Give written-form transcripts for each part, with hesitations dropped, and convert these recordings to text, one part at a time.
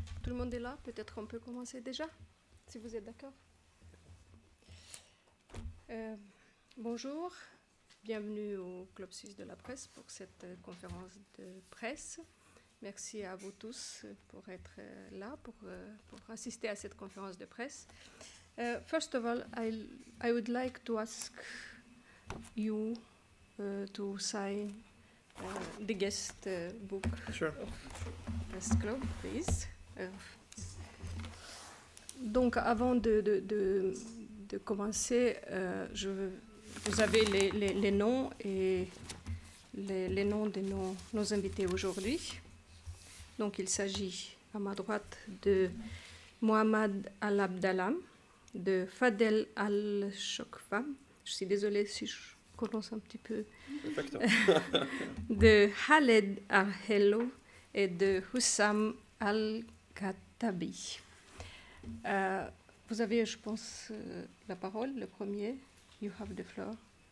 Tout le monde est là, peut-être on peut commencer déjà, si vous êtes d'accord. Bonjour, bienvenue au Club Suisse de la Presse pour cette conférence de presse. Merci à vous tous pour être là, pour assister à cette conférence de presse. First of all, I would like to ask you to sign the guest book Sure. of Press Club, please. Donc, avant de commencer, vous avez les noms et les noms de nos invités aujourd'hui. Donc, il s'agit à ma droite de Mohamed Al-Abdallah, de Fadel Al-Shokfa, je suis désolée si je prononce un petit peu, de Khaled Arhello et de Hussam Al-Khattabi. Vous avez, je pense, la parole, le premier. You have the floor.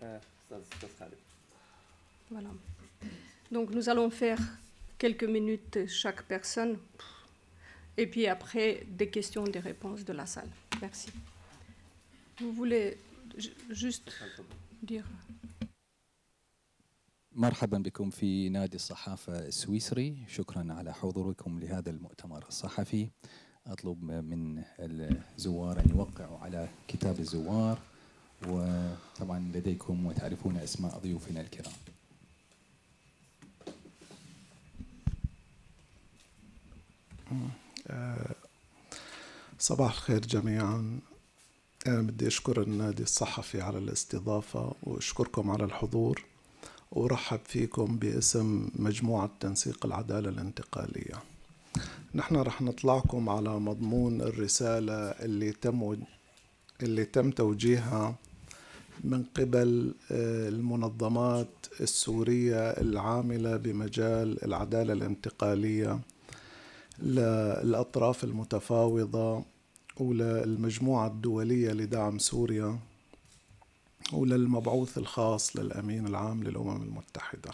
Voilà. Donc, nous allons faire quelques minutes chaque personne. Et puis après, des questions, des réponses de la salle. Merci. Vous voulez juste dire... مرحبا بكم في نادي الصحافة السويسري. شكرا على حضوركم لهذا المؤتمر الصحفي. أطلب من الزوار أن يوقعوا على كتاب الزوار، وطبعا لديكم وتعرفون أسماء ضيوفنا الكرام. صباح الخير جميعا. بدي أشكر النادي الصحفي على الاستضافة وأشكركم على الحضور، وأرحب فيكم باسم مجموعة تنسيق العدالة الانتقالية. نحن رح نطلعكم على مضمون الرسالة اللي تم توجيهها من قبل المنظمات السورية العاملة بمجال العدالة الانتقالية للأطراف المتفاوضة وللمجموعة الدولية لدعم سوريا وللمبعوث الخاص للأمين العام للأمم المتحدة.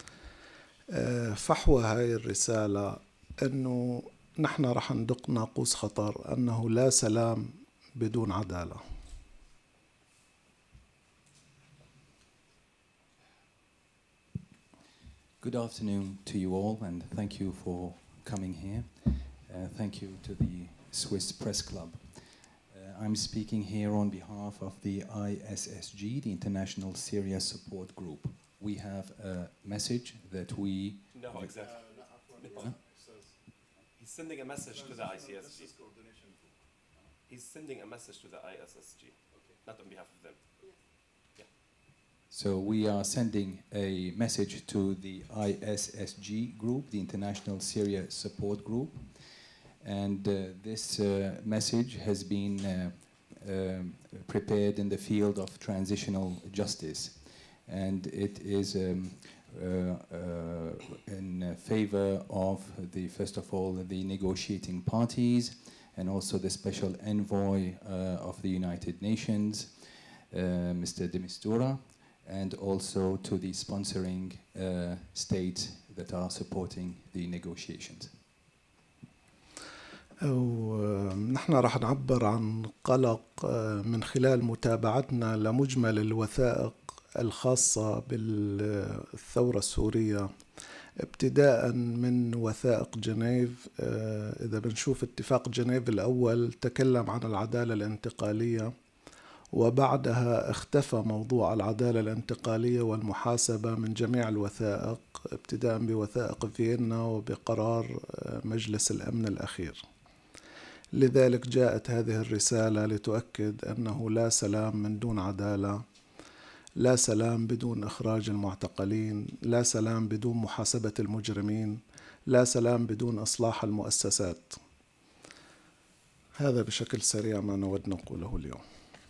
فحوى هاي الرسالة أنه نحن رح ندق ناقوس خطر، أنه لا سلام بدون عدالة. Good afternoon to you all, and thank you for coming here. Thank you to the Swiss Press Club. I'm speaking here on behalf of the ISSG, the International Syria Support Group. We have a message that we... No, exactly. No. He's sending a message to the ICSG. He's sending a message to the ISSG, not on behalf of them. Yeah. So we are sending a message to the ISSG group, the International Syria Support Group. And this message has been prepared in the field of transitional justice. And it is in favor of first of all, the negotiating parties, and also the special envoy of the United Nations, Mr. de Mistura, and also to the sponsoring states that are supporting the negotiations. ونحن رح نعبر عن قلق من خلال متابعتنا لمجمل الوثائق الخاصة بالثورة السورية، ابتداء من وثائق جنيف. إذا بنشوف اتفاق جنيف الأول تكلم عن العدالة الانتقالية، وبعدها اختفى موضوع العدالة الانتقالية والمحاسبة من جميع الوثائق، ابتداء بوثائق فيينا وبقرار مجلس الأمن الأخير. لذلك جاءت هذه الرسالة لتؤكد أنه لا سلام من دون عدالة، لا سلام بدون إخراج المعتقلين، لا سلام بدون محاسبة المجرمين، لا سلام بدون إصلاح المؤسسات. هذا بشكل سريع ما نود نقوله اليوم.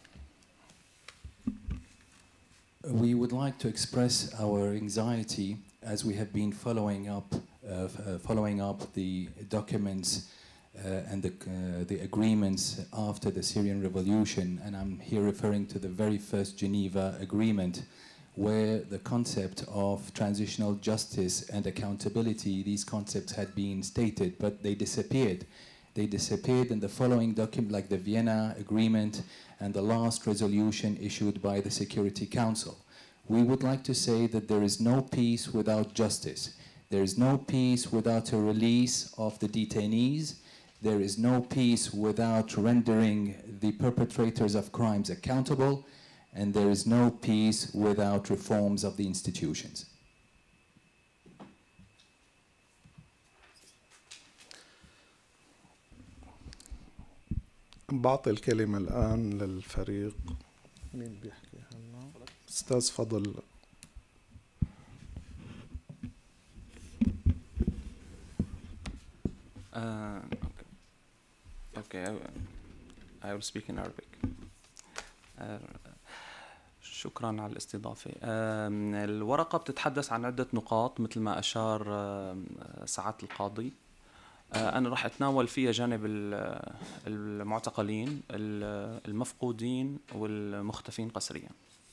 We would like to express our anxiety as we have been following up the documents and the agreements after the Syrian revolution, and I'm here referring to the very first Geneva Agreement, where the concept of transitional justice and accountability, these concepts had been stated, but they disappeared. They disappeared in the following document, like the Vienna Agreement and the last resolution issued by the Security Council. We would like to say that there is no peace without justice. There is no peace without a release of the detainees. There is no peace without rendering the perpetrators of crimes accountable. And there is no peace without reforms of the institutions. بعطي الكلمة الآن للفريق. مين بيحكي هلا؟ أستاذ فضل. Okay, I will speak in Arabic. شكرا على الاستضافة. الورقة بتتحدث عن عدة نقاط مثل ما أشار سعادة القاضي. أنا راح أتناول فيها جانب المعتقلين المفقودين والمختفين قسريا.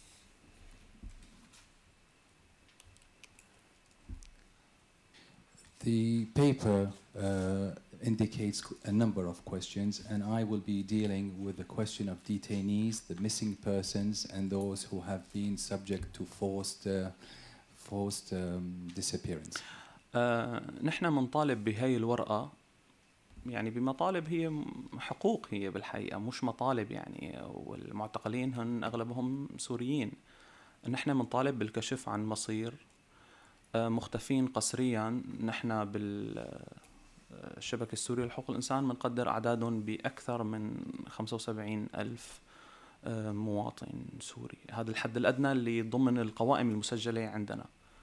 The paper indicates a number of questions, and I will be dealing with the question of detainees, the missing persons, and those who have been subject to forced disappearance. نحن منطالب بهاي الورقة يعني بمطالب هي حقوق، هي بالحقيقة مش مطالب يعني، والمعتقلين هن أغلبهم سوريين. نحن منطالب بالكشف عن مصير مختفين قسريا. نحن بالشبكة السورية لحقوق الإنسان منقدر أعدادهم بأكثر من 75,000 مواطن سوري. هذا الحد الأدنى اللي ضمن القوائم المسجلة عندنا.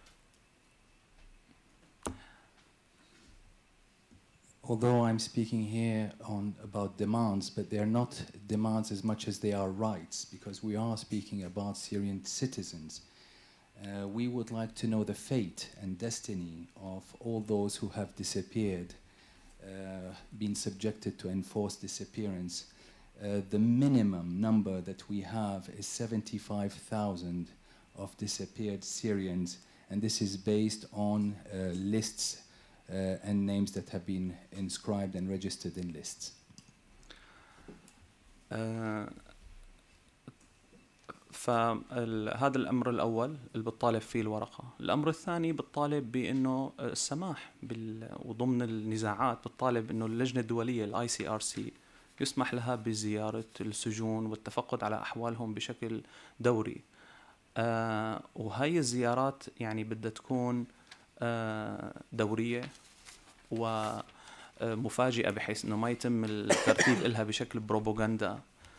Although I'm speaking here about demands, but they are not demands as much as they are rights, because we are speaking about Syrian citizens. We would like to know the fate and destiny of all those who have disappeared, been subjected to enforced disappearance. The minimum number that we have is 75,000 of disappeared Syrians, and this is based on lists and names that have been inscribed and registered in lists. فهذا الأمر الأول اللي بتطالب فيه الورقة. الأمر الثاني بتطالب بأنه السماح وضمن النزاعات بتطالب أنه اللجنة الدولية ICRC يسمح لها بزيارة السجون والتفقد على أحوالهم بشكل دوري. وهي الزيارات يعني بدها تكون دورية ومفاجئة، بحيث أنه ما يتم الترتيب لها بشكل بروباغندا،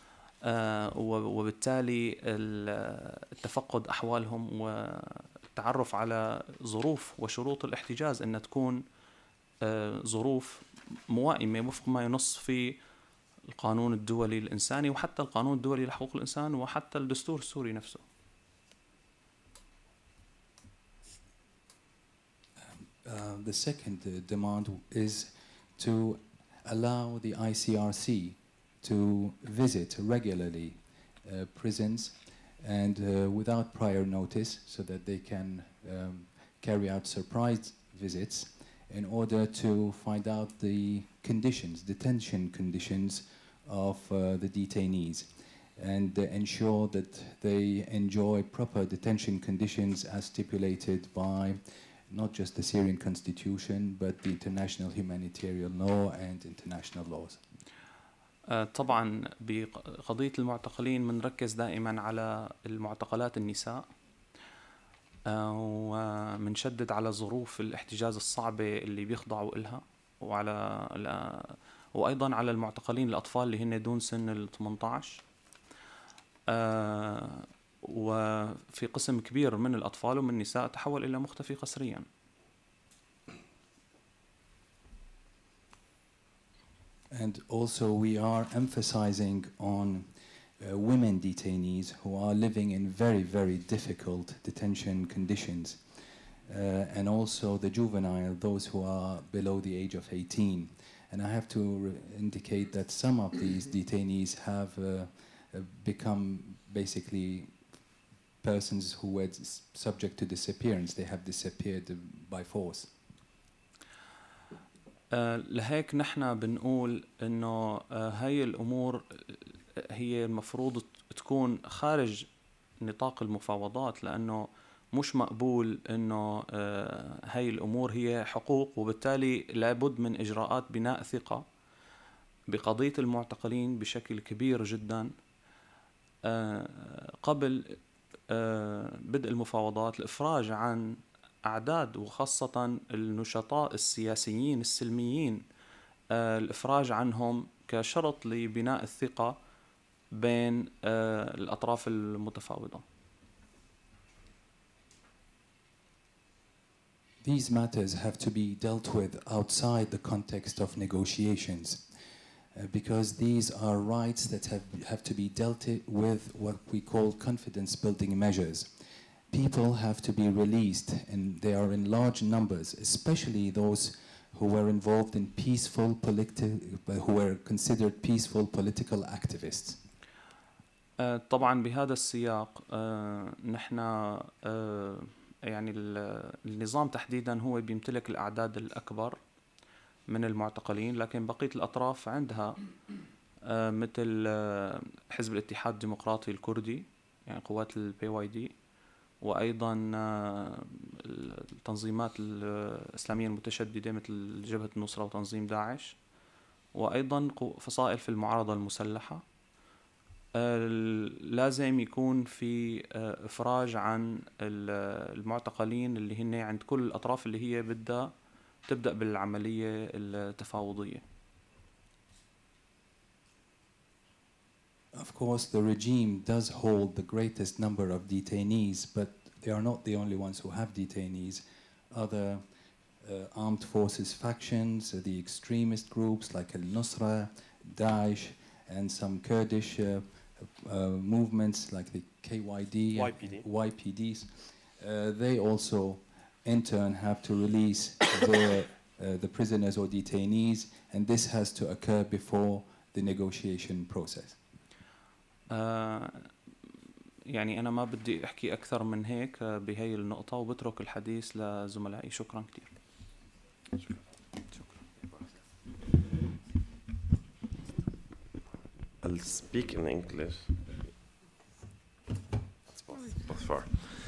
وبالتالي التفقد أحوالهم والتعرف على ظروف وشروط الاحتجاز أن تكون ظروف موائمة وفق ما ينص في القانون الدولي الإنساني وحتى القانون الدولي لحقوق الإنسان وحتى الدستور السوري نفسه. The second demand is to allow the ICRC to visit regularly prisons and without prior notice, so that they can carry out surprise visits in order to find out the conditions, detention conditions of the detainees, and ensure that they enjoy proper detention conditions as stipulated by not just the Syrian constitution, but the international humanitarian law and international laws. طبعا بقضية المعتقلين بنركز دائما على المعتقلات النساء، ومنشدد على ظروف الاحتجاز الصعبة اللي بيخضعوا إلها، وأيضا على المعتقلين الأطفال اللي هن دون سن ال 18، وفي قسم كبير من الأطفال ومن النساء تحول إلى مختفي قسريا. And also we are emphasizing on women detainees who are living in very, very difficult detention conditions, and also the juvenile, those who are below the age of 18. And I have to indicate that some of these detainees have become basically persons who were subject to disappearance. They have disappeared by force. لهيك نحن بنقول إنه هاي الأمور هي المفروض تكون خارج نطاق المفاوضات، لأنه مش مقبول إنه هاي الأمور هي حقوق، وبالتالي لابد من إجراءات بناء ثقة بقضية المعتقلين بشكل كبير جدا قبل بدء المفاوضات، الإفراج عن أعداد وخاصة النشطاء السياسيين السلميين، الإفراج عنهم كشرط لبناء الثقة بين الأطراف المتفاوضة. These matters have to be dealt with outside the context of negotiations, because these are rights that have to be dealt with what we call confidence-building measures. People have to be released, and they are in large numbers, especially those who were involved in who were considered peaceful political activists. طبعا بهذا السياق نحن يعني النظام تحديدا هو بيمتلك الأعداد الأكبر من المعتقلين، لكن بقية الأطراف عندها مثل حزب الاتحاد الديمقراطي الكردي، يعني قوات PYD، وأيضا التنظيمات الإسلامية المتشددة مثل جبهة النصرة وتنظيم داعش، وأيضا فصائل في المعارضة المسلحة. لازم يكون في إفراج عن المعتقلين اللي هن عند كل الأطراف اللي هي بدها تبدأ بالعملية التفاوضية. Of course, the regime does hold the greatest number of detainees, but they are not the only ones who have detainees. Other armed forces factions, the extremist groups like Al-Nusra, Daesh, and some Kurdish movements like the YPDs, they also in turn have to release the prisoners or detainees, and this has to occur before the negotiation process. يعني أنا ما بدي أحكي أكثر من هيك بهاي النقطة، وبترك الحديث لزملائي. شكرا كثير. I'll speak in English. It's both far.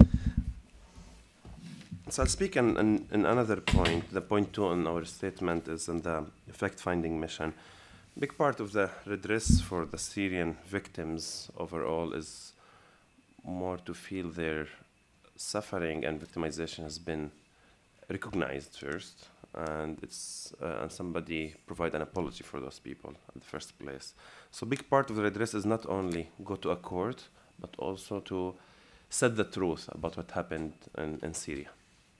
So I'll speak in another point. The point 2 in our statement is in the fact-finding mission. Big part of the redress for the Syrian victims overall is more to feel their suffering and victimization has been recognized first, and it's and somebody provide an apology for those people in the first place. So big part of the redress is not only go to a court, but also to set the truth about what happened in Syria.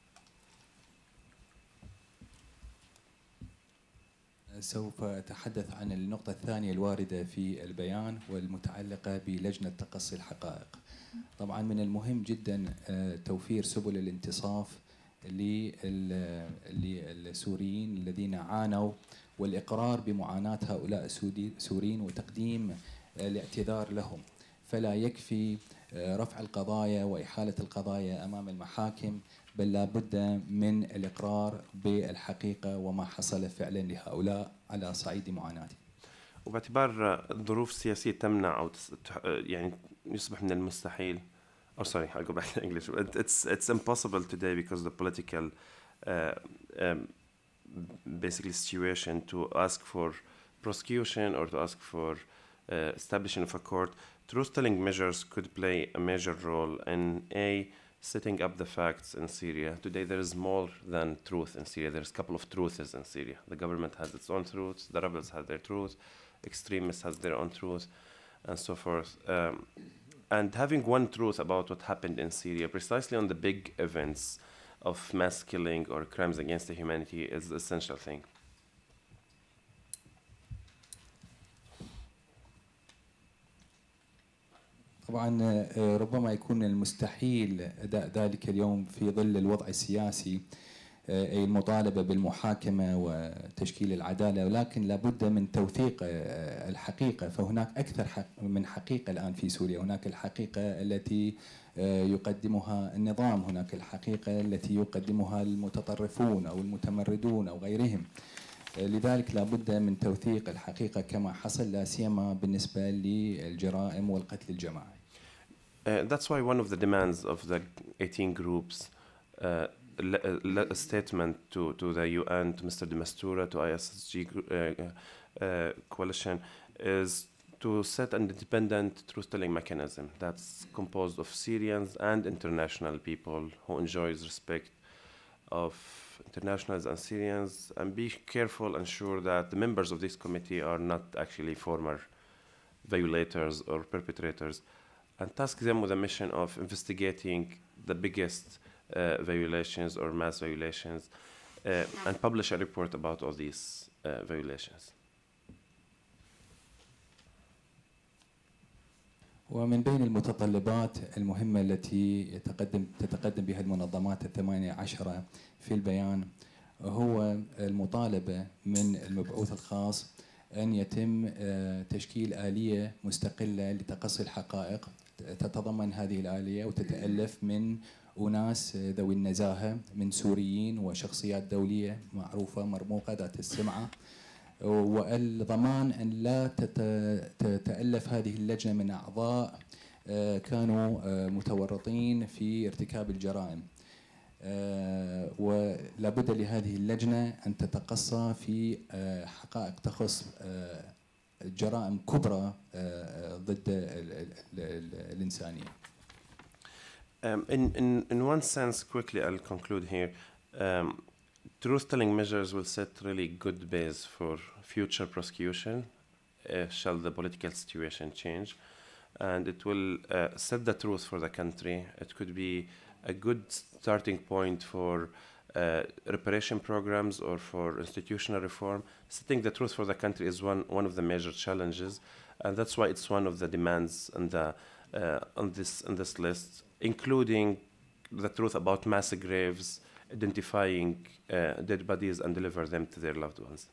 سوف أتحدث عن النقطة الثانية الواردة في البيان والمتعلقة بلجنة تقصي الحقائق. طبعا من المهم جدا توفير سبل الانتصاف للسوريين الذين عانوا، والإقرار بمعاناة هؤلاء السوريين وتقديم الاعتذار لهم. فلا يكفي رفع القضايا وإحالة القضايا أمام المحاكم، بل لا بد من الإقرار بالحقيقة وما حصل فعلا لهؤلاء على صعيد معاناتهم. وباعتبار الظروف السياسية تمنع أو يعني يصبح من المستحيل. Oh, sorry, I'll go back to English. It's impossible today because the political basically situation to ask for prosecution or to ask for establishing of a court. Truth-telling measures could play a major role in setting up the facts in Syria. Today there is more than truth in Syria. There's a couple of truths in Syria. The government has its own truths, the rebels have their truth, extremists have their own truth, and so forth. And having one truth about what happened in Syria, precisely on the big events of mass killing or crimes against the humanity, is the essential thing. طبعا ربما يكون المستحيل أداء ذلك اليوم في ظل الوضع السياسي، أي المطالبة بالمحاكمة وتشكيل العدالة، ولكن لابد من توثيق الحقيقة. فهناك أكثر من حقيقة الآن في سوريا. هناك الحقيقة التي يقدمها النظام، هناك الحقيقة التي يقدمها المتطرفون أو المتمردون أو غيرهم. لذلك لابد من توثيق الحقيقة كما حصل لا سيما بالنسبة للجرائم والقتل الجماعي. That's why one of the demands of the 18 groups, a statement to the UN, to Mr. de Mistura, to ISSG coalition, is to set an independent truth-telling mechanism that's composed of Syrians and international people who enjoys respect of internationals and Syrians, and be careful and sure that the members of this committee are not actually former violators or perpetrators, and task them with a mission of investigating the biggest violations or mass violations, and publish a report about all these violations. ومن بين المتطلبات المهمة التي تتقدم بها المنظمات 18 في البيان هو المطالبة من المبعوث الخاص أن يتم تشكيل آلية مستقلة لتقصي الحقائق تتضمن هذه الآلية وتتألف من أناس ذوي النزاهة من سوريين وشخصيات دولية معروفة مرموقة ذات السمعة، والضمان أن لا تتألف هذه اللجنة من أعضاء كانوا متورطين في ارتكاب الجرائم، ولا بد لهذه اللجنة أن تتقصى في حقائق تخص جرائم كبرى ضد الإنسانية. In one sense, quickly I'll conclude here, truth-telling measures will set really good base for future prosecution shall the political situation change, and it will set the truth for the country. It could be a good starting point for reparation programs or for institutional reform. Setting the truth for the country is one of the major challenges, and that's why it's one of the demands on this list, including the truth about mass graves, identifying dead bodies and deliver them to their loved ones.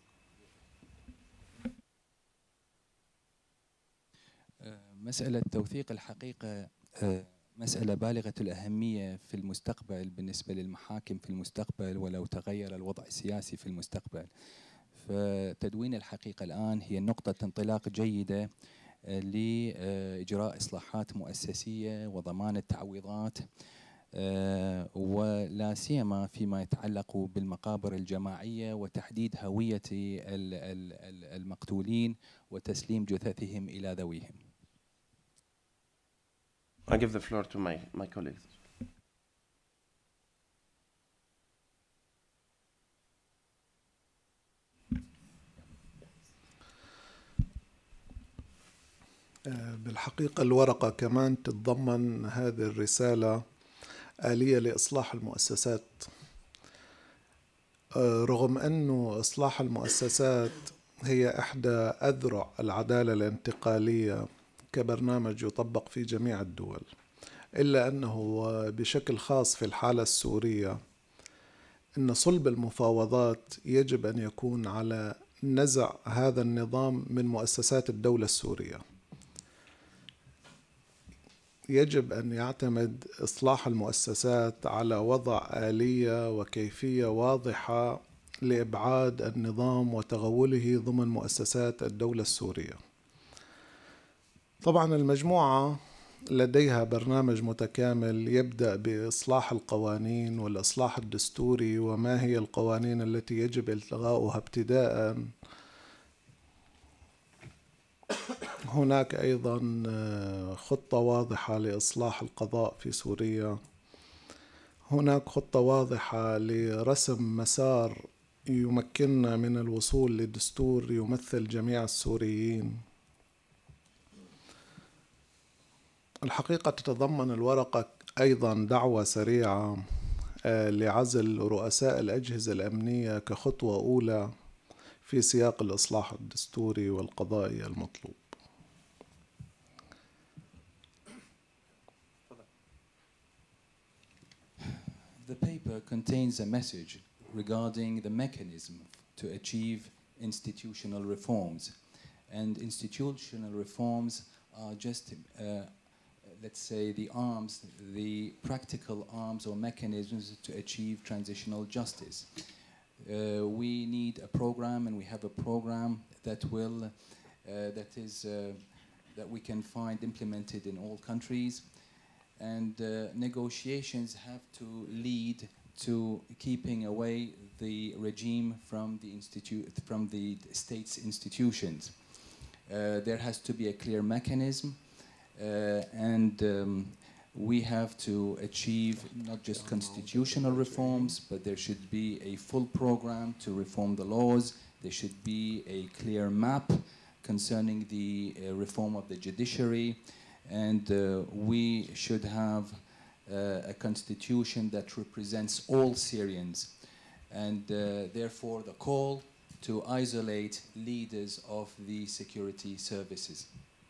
مسألة توثيق الحقيقة مسألة بالغة الأهمية في المستقبل بالنسبة للمحاكم في المستقبل ولو تغير الوضع السياسي في المستقبل. فتدوين الحقيقة الآن هي نقطة انطلاق جيدة لإجراء إصلاحات مؤسسية وضمان التعويضات، ولا سيما فيما يتعلق بالمقابر الجماعية وتحديد هوية المقتولين وتسليم جثثهم إلى ذويهم. I give the floor to my colleagues. بالحقيقة الورقة كمان تتضمن هذه الرسالة آلية لإصلاح المؤسسات، رغم أنه إصلاح المؤسسات هي إحدى أذرع العدالة الانتقالية كبرنامج يطبق في جميع الدول، إلا أنه بشكل خاص في الحالة السورية أن صلب المفاوضات يجب أن يكون على نزع هذا النظام من مؤسسات الدولة السورية. يجب أن يعتمد إصلاح المؤسسات على وضع آلية وكيفية واضحة لإبعاد النظام وتغوله ضمن مؤسسات الدولة السورية. طبعا المجموعة لديها برنامج متكامل يبدأ بإصلاح القوانين والإصلاح الدستوري وما هي القوانين التي يجب إلغاؤها ابتداءً. هناك أيضا خطة واضحة لإصلاح القضاء في سوريا. هناك خطة واضحة لرسم مسار يمكننا من الوصول لدستور يمثل جميع السوريين. الحقيقة تتضمن الورقة أيضا دعوة سريعة لعزل رؤساء الأجهزة الأمنية كخطوة أولى في سياق الإصلاح الدستوري والقضائي المطلوب. The paper contains a message regarding the mechanism to achieve institutional reforms, and institutional reforms are just let's say the practical arms or mechanisms to achieve transitional justice. We need a program, and we have a program that will that we can find implemented in all countries, and negotiations have to lead to keeping away the regime from the state's institutions. There has to be a clear mechanism, and we have to achieve not just constitutional reforms, but there should be a full program to reform the laws. There should be a clear map concerning the reform of the judiciary, and we should have a constitution that represents all Syrians, and therefore the call to isolate leaders of the security services.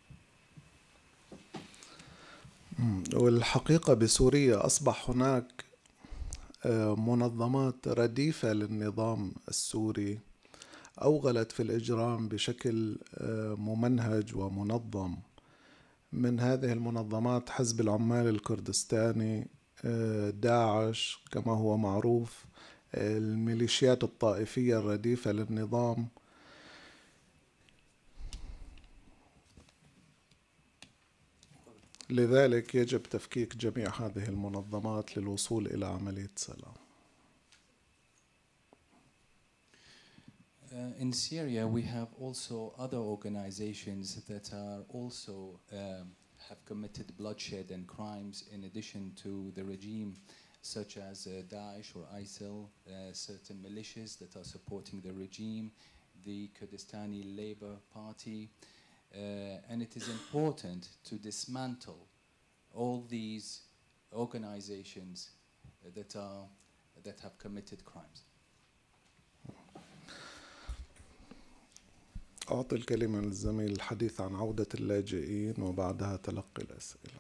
والحقيقة بسوريا أصبح هناك منظمات رديفة للنظام السوري أوغلت في الإجرام بشكل ممنهج ومنظم. من هذه المنظمات حزب العمال الكردستاني، داعش كما هو معروف، الميليشيات الطائفية الرديفة للنظام. لذلك يجب تفكيك جميع هذه المنظمات للوصول إلى عملية سلام. In Syria, we have also other organizations that are also have committed bloodshed and crimes in addition to the regime, such as Daesh or ISIL, certain militias that are supporting the regime, the Kurdistani Labour Party, and it is important to dismantle all these organizations that have committed crimes. أعطي الكلمة للزميل الحديث عن عودة اللاجئين وبعدها تلقي الأسئلة.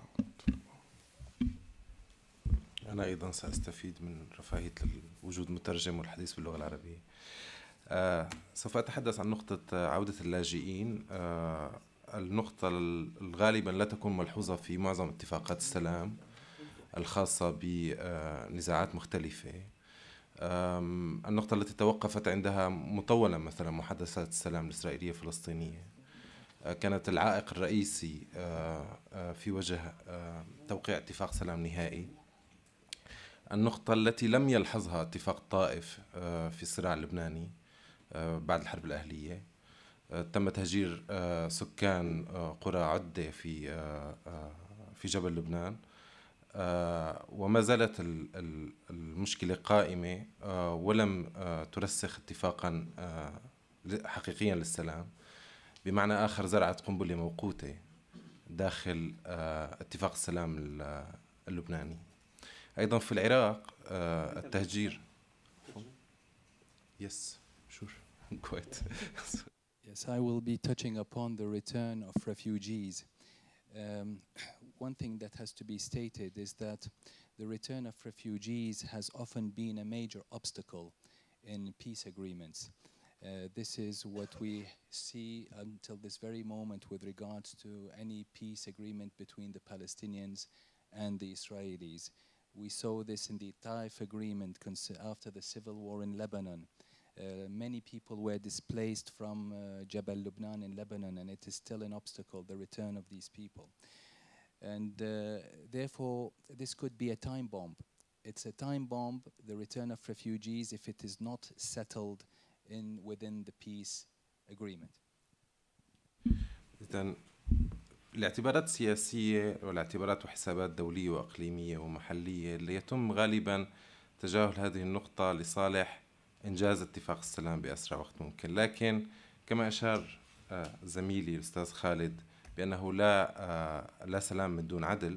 أنا أيضا سأستفيد من رفاهية وجود مترجم والحديث باللغة العربية. سوف أتحدث عن نقطة عودة اللاجئين، النقطة غالبا لا تكون ملحوظة في معظم اتفاقات السلام الخاصة بنزاعات مختلفة. النقطة التي توقفت عندها مطولا مثلا محادثات السلام الإسرائيلية الفلسطينية كانت العائق الرئيسي في وجه توقيع اتفاق سلام نهائي. النقطة التي لم يلحظها اتفاق طائف في الصراع اللبناني بعد الحرب الأهلية، تم تهجير سكان قرى عدة في جبل لبنان، وما زالت المشكلة قائمة ولم ترسخ اتفاقا حقيقيا للسلام. بمعنى آخر زرعت قنبلة موقوتة داخل اتفاق السلام اللبناني. أيضا في العراق التهجير. Yes, sure. Go ahead. Yes, I will be touching upon the return of refugees. One thing that has to be stated is that the return of refugees has often been a major obstacle in peace agreements. This is what we see until this very moment with regards to any peace agreement between the Palestinians and the Israelis. We saw this in the Taif agreement after the civil war in Lebanon. Many people were displaced from Jabal Lubnan in Lebanon, and it is still an obstacle, the return of these people. And therefore, this could be a time bomb. It's a time bomb, the return of refugees, if it is not settled within the peace agreement. إذن الاعتبارات السياسية والاعتبارات وحسابات دولية وإقليمية ومحلية اللي يتم غالبا تجاهل هذه النقطة لصالح إنجاز اتفاق السلام بأسرع وقت ممكن. لكن كما أشار زميلي الأستاذ خالد بأنه لا سلام من دون عدل،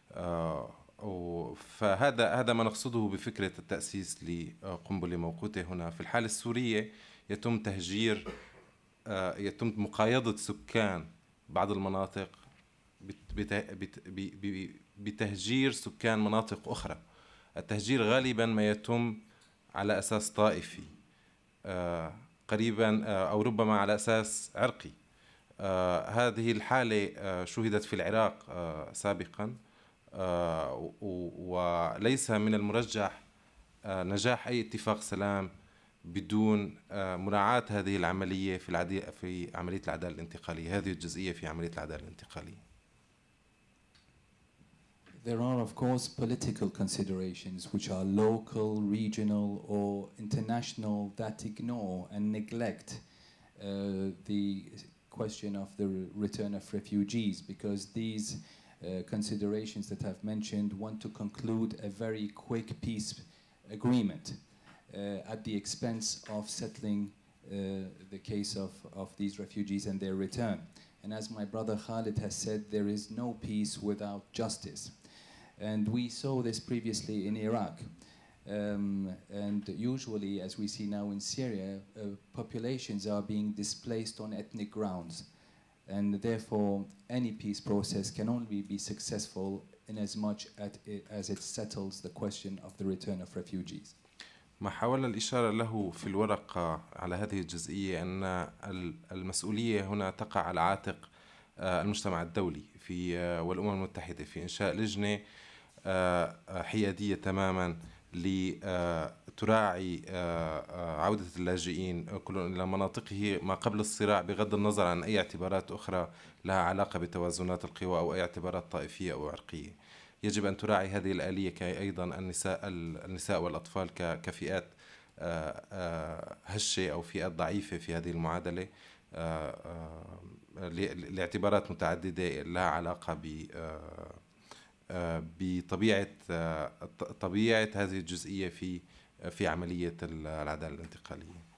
فهذا ما نقصده بفكرة التأسيس لقنبلة موقوتة هنا. في الحالة السورية يتم تهجير، يتم مقايضة سكان بعض المناطق بتهجير سكان مناطق أخرى. التهجير غالبا ما يتم على أساس طائفي قريبا أو ربما على أساس عرقي. هذه الحالة شهدت في العراق سابقا، وليس من المرجح نجاح أي اتفاق سلام بدون مراعاة هذه العملية في عملية العدالة الانتقالية، هذه الجزئية في عملية العدالة الانتقالية. There are, of course, political considerations which are local, regional, or international that ignore and neglect the question of the return of refugees, because these considerations that I've mentioned want to conclude a very quick peace agreement at the expense of settling the case of these refugees and their return. And as my brother Khalid has said, there is no peace without justice. And we saw this previously in Iraq. And usually, as we see now in Syria, populations are being displaced on ethnic grounds. And therefore, any peace process can only be successful in as much as it settles the question of the return of refugees. ما حاول الإشارة له في الورقة على هذه الجزئية أن المسؤولية هنا تقع على عاتق المجتمع الدولي والأمم المتحدة في إنشاء لجنة حيادية تماما لتراعي عودة اللاجئين كلهم إلى مناطقه ما قبل الصراع، بغض النظر عن أي اعتبارات أخرى لها علاقة بتوازنات القوى أو أي اعتبارات طائفية أو عرقية. يجب أن تراعي هذه الآلية أيضا النساء والأطفال كفئات هشة أو فئات ضعيفة في هذه المعادلة لاعتبارات متعددة لها علاقة بطبيعة هذه الجزئية في عملية العدالة الانتقالية.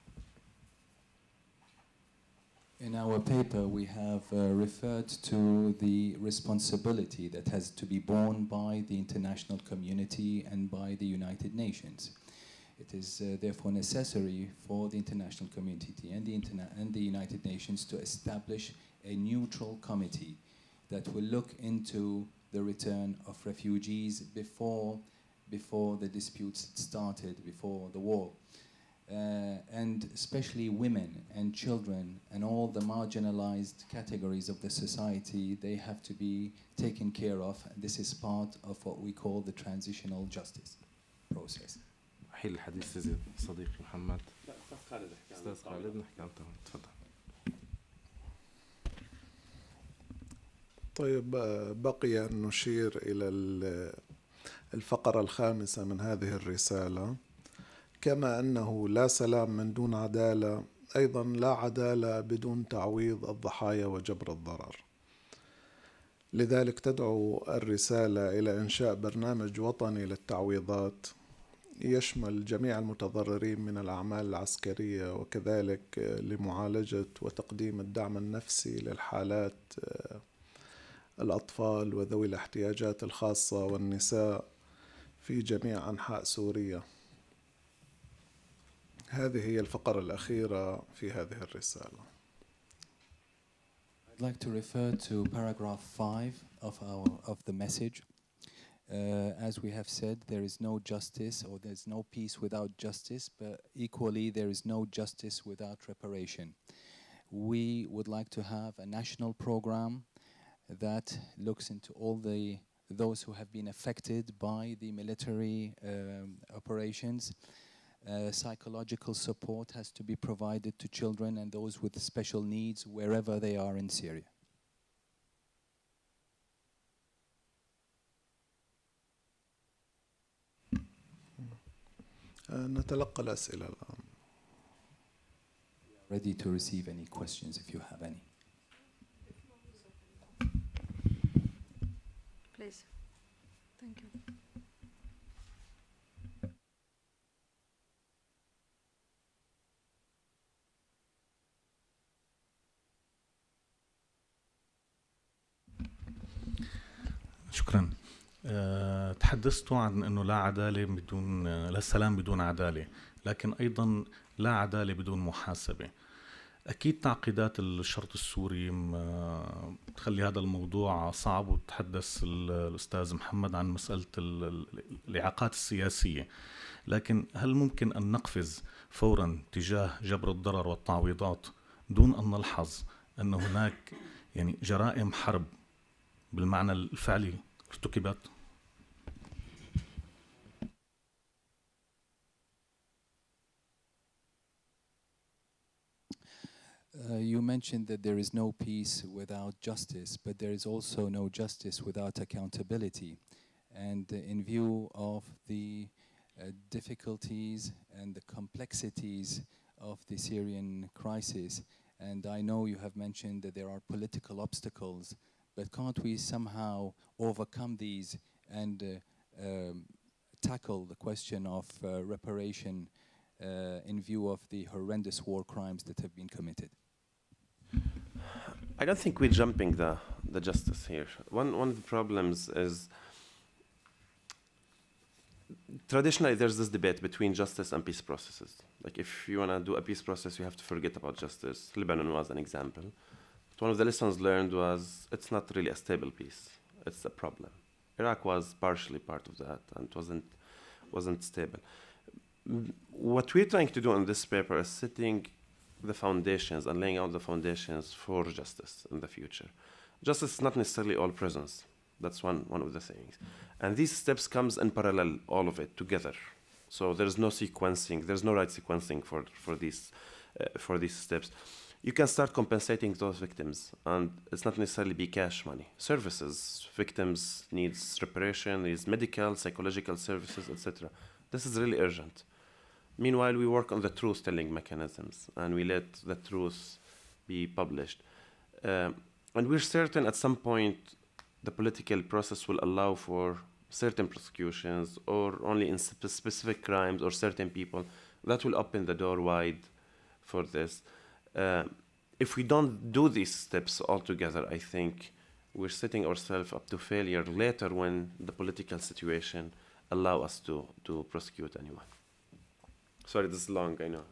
In our paper, we have referred to the responsibility that has to be borne by the international community and by the United Nations. It is therefore necessary for the international community and the United Nations to establish a neutral committee that will look into the return of refugees before the disputes started, before the war. And especially women and children and all the marginalized categories of the society, they have to be taken care of. And this is part of what we call the transitional justice process. حيل الحديث صديقي محمد. أستاذ خالد نحكي عنه. تفضل. طيب، بقي أن نشير إلى الفقرة الخامسة من هذه الرسالة. كما أنه لا سلام من دون عدالة، أيضا لا عدالة بدون تعويض الضحايا وجبر الضرر. لذلك تدعو الرسالة إلى إنشاء برنامج وطني للتعويضات يشمل جميع المتضررين من الأعمال العسكرية، وكذلك لمعالجة وتقديم الدعم النفسي للحالات الأطفال وذوي الاحتياجات الخاصة والنساء في جميع أنحاء سوريا. هذه هي الفقرة الأخيرة في هذه الرسالة. I'd like to refer to paragraph 5 of the message. As we have said, there is no justice, or there's no peace without justice, but equally there is no justice without reparation. We would like to have a national program that looks into all those who have been affected by the military operations. Psychological support has to be provided to children and those with special needs wherever they are in Syria. نتلقى الأسئلة الآن. Ready to receive any questions if you have any. Please. Thank you. شكرا. تحدثتوا عن أنه لا عدالة بدون لا سلام بدون عدالة، لكن أيضا لا عدالة بدون محاسبة. أكيد تعقيدات الشرط السوري تخلي هذا الموضوع صعب، وتحدث الأستاذ محمد عن مسألة الإعاقات السياسية، لكن هل ممكن أن نقفز فورا تجاه جبر الضرر والتعويضات دون أن نلحظ أن هناك يعني جرائم حرب بالمعنى الفعلي ارتكبت؟ you mentioned that there is no peace without justice, but there is also no justice without accountability. And in view of the difficulties and the complexities of the Syrian crisis, and I know you have mentioned that there are political obstacles, but can't we somehow overcome these and tackle the question of reparation in view of the horrendous war crimes that have been committed? I don't think we're jumping the justice here. One of the problems is traditionally there's this debate between justice and peace processes. Like if you want to do a peace process, you have to forget about justice. Lebanon was an example. But one of the lessons learned was it's not really a stable peace. It's a problem. Iraq was partially part of that and it wasn't stable. What we're trying to do in this paper is setting the foundations and laying out the foundations for justice in the future. Justice is not necessarily all prisons. That's one of the things. And these steps comes in parallel, all of it together. So there's no sequencing, there's no right sequencing for these steps. You can start compensating those victims, and it's not necessarily be cash money. Services, victims needs reparation, needs medical, psychological services, etc. This is really urgent. Meanwhile, we work on the truth-telling mechanisms, and we let the truth be published. And we're certain at some point the political process will allow for certain prosecutions or only in specific crimes or certain people. That will open the door wide for this. If we don't do these steps altogether, I think we're setting ourselves up to failure later when the political situation allow us to prosecute anyone. Sorry, this is long, I know.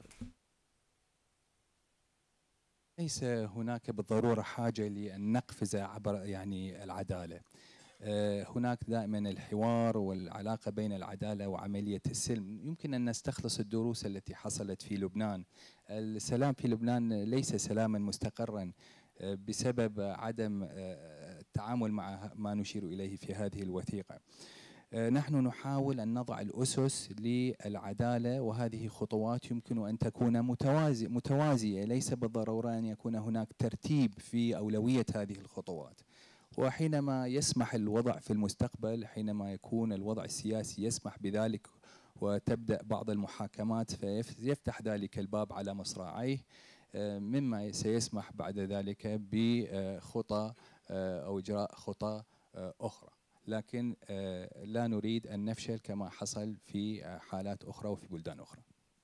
ليس هناك بالضرورة حاجة لأن نقفز عبر يعني العدالة. هناك دائما الحوار والعلاقة بين العدالة وعملية السلم. يمكن أن نستخلص الدروس التي حصلت في لبنان. السلام في لبنان ليس سلاما مستقرا بسبب عدم التعامل مع ما نشير إليه في هذه الوثيقة. نحن نحاول أن نضع الأسس للعدالة، وهذه خطوات يمكن أن تكون متوازية، ليس بالضرورة أن يكون هناك ترتيب في أولوية هذه الخطوات. وحينما يسمح الوضع في المستقبل، حينما يكون الوضع السياسي يسمح بذلك وتبدأ بعض المحاكمات، فيفتح ذلك الباب على مصراعيه، مما سيسمح بعد ذلك بخطى أو إجراء خطى أخرى. لكن لا نريد أن نفشل كما حصل في حالات أخرى وفي بلدان أخرى.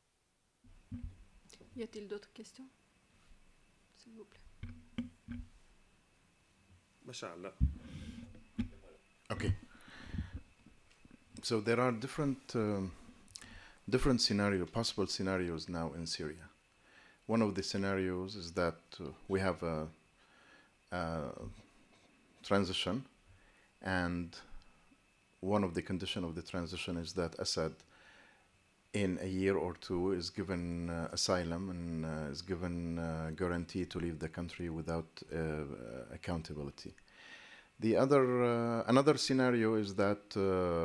Y a-t-il d'autres questions? S'il vous plaît. Okay. So there are different possible scenarios now in Syria. One of the scenarios is that we have a transition, and one of the conditions of the transition is that Assad, in a year or two, is given asylum and is given guarantee to leave the country without accountability. The another scenario is that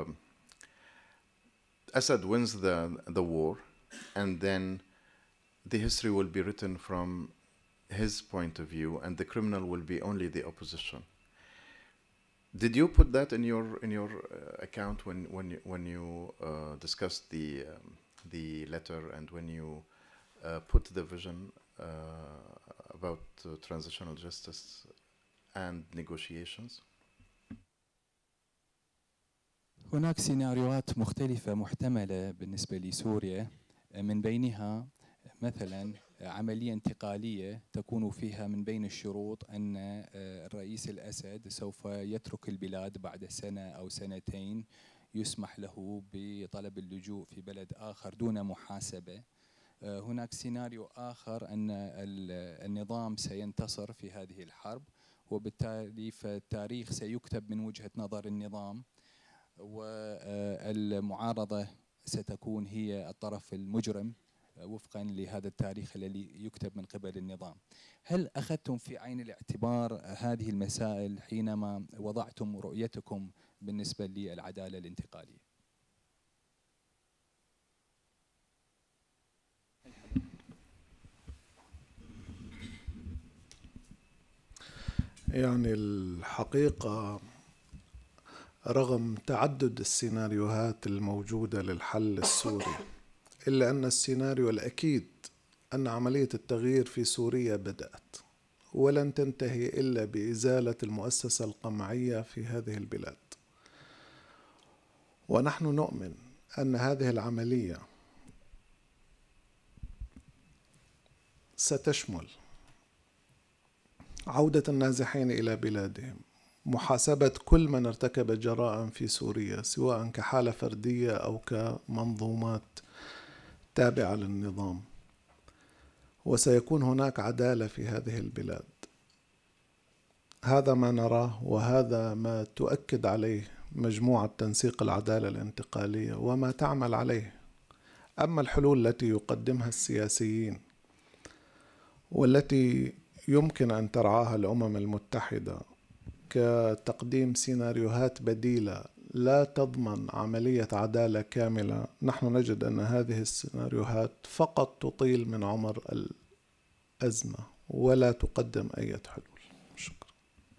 Assad wins the war, and then the history will be written from his point of view, and the criminal will be only the opposition. Did you put that in your account when you discussed the letter and when you put the vision about transitional justice and negotiations? هناك سيناريوهات مختلفة محتملة بالنسبة لسوريا، من بينها مثلا عملية انتقالية تكون فيها من بين الشروط أن الرئيس الأسد سوف يترك البلاد بعد سنة أو سنتين، يسمح له بطلب اللجوء في بلد آخر دون محاسبة. هناك سيناريو آخر أن النظام سينتصر في هذه الحرب، وبالتالي فالتاريخ سيكتب من وجهة نظر النظام، والمعارضة ستكون هي الطرف المجرم وفقا لهذا التاريخ الذي يكتب من قبل النظام. هل أخذتم في عين الاعتبار هذه المسائل حينما وضعتم رؤيتكم بالنسبة للعدالة الانتقالية؟ يعني الحقيقة رغم تعدد السيناريوهات الموجودة للحل السوري، إلا أن السيناريو الأكيد أن عملية التغيير في سوريا بدأت ولن تنتهي إلا بإزالة المؤسسة القمعية في هذه البلاد. ونحن نؤمن أن هذه العملية ستشمل عودة النازحين إلى بلادهم، محاسبة كل من ارتكب جرائم في سوريا سواء كحالة فردية أو كمنظومات تابعة للنظام، وسيكون هناك عدالة في هذه البلاد. هذا ما نراه، وهذا ما تؤكد عليه مجموعة تنسيق العدالة الانتقالية وما تعمل عليه. أما الحلول التي يقدمها السياسيين والتي يمكن أن ترعاها الأمم المتحدة كتقديم سيناريوهات بديلة لا تضمن عملية عدالة كاملة، نحن نجد أن هذه السيناريوهات فقط تطيل من عمر الأزمة ولا تقدم أي حلول. شكرا.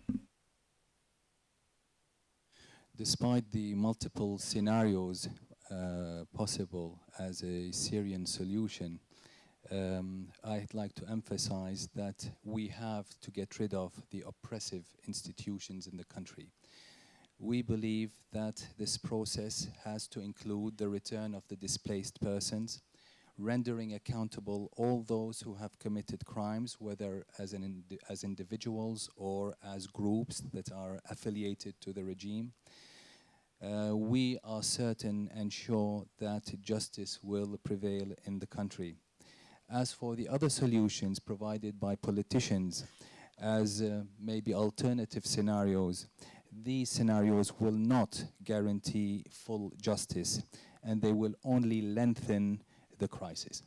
Despite the multiple scenarios possible as a Syrian solution, I'd like to emphasize that we have to get rid of the oppressive institutions in the country. We believe that this process has to include the return of the displaced persons, rendering accountable all those who have committed crimes, whether as individuals or as groups that are affiliated to the regime. We are certain and sure that justice will prevail in the country. As for the other solutions provided by politicians as maybe alternative scenarios, these scenarios will not guarantee full justice, and they will only lengthen the crisis.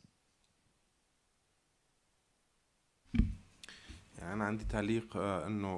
يعني أنا عندي تعليق أنه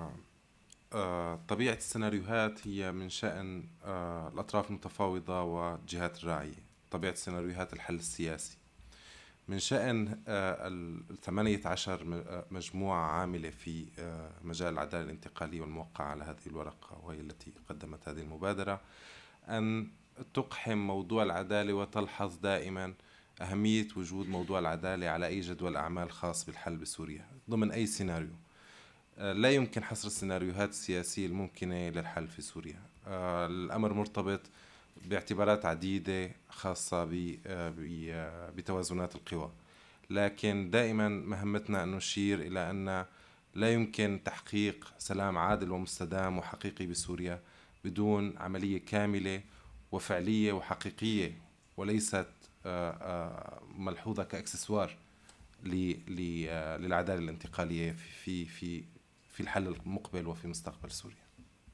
طبيعة السيناريوهات هي من شأن الأطراف المتفاوضة والجهات الراعية. طبيعة سيناريوهات الحل السياسي من شأن 18 مجموعة عاملة في مجال العدالة الانتقالية والموقعة على هذه الورقة، وهي التي قدمت هذه المبادرة، أن تقحم موضوع العدالة وتلحظ دائما أهمية وجود موضوع العدالة على أي جدول أعمال خاص بالحل بسوريا ضمن أي سيناريو. لا يمكن حصر السيناريوهات السياسية الممكنة للحل في سوريا. الأمر مرتبط باعتبارات عديدة خاصة بتوازنات القوى، لكن دائما مهمتنا أن نشير إلى أن لا يمكن تحقيق سلام عادل ومستدام وحقيقي بسوريا بدون عملية كاملة وفعلية وحقيقية، وليست ملحوظة كأكسسوار للعدالة الانتقالية في الحل المقبل وفي مستقبل سوريا.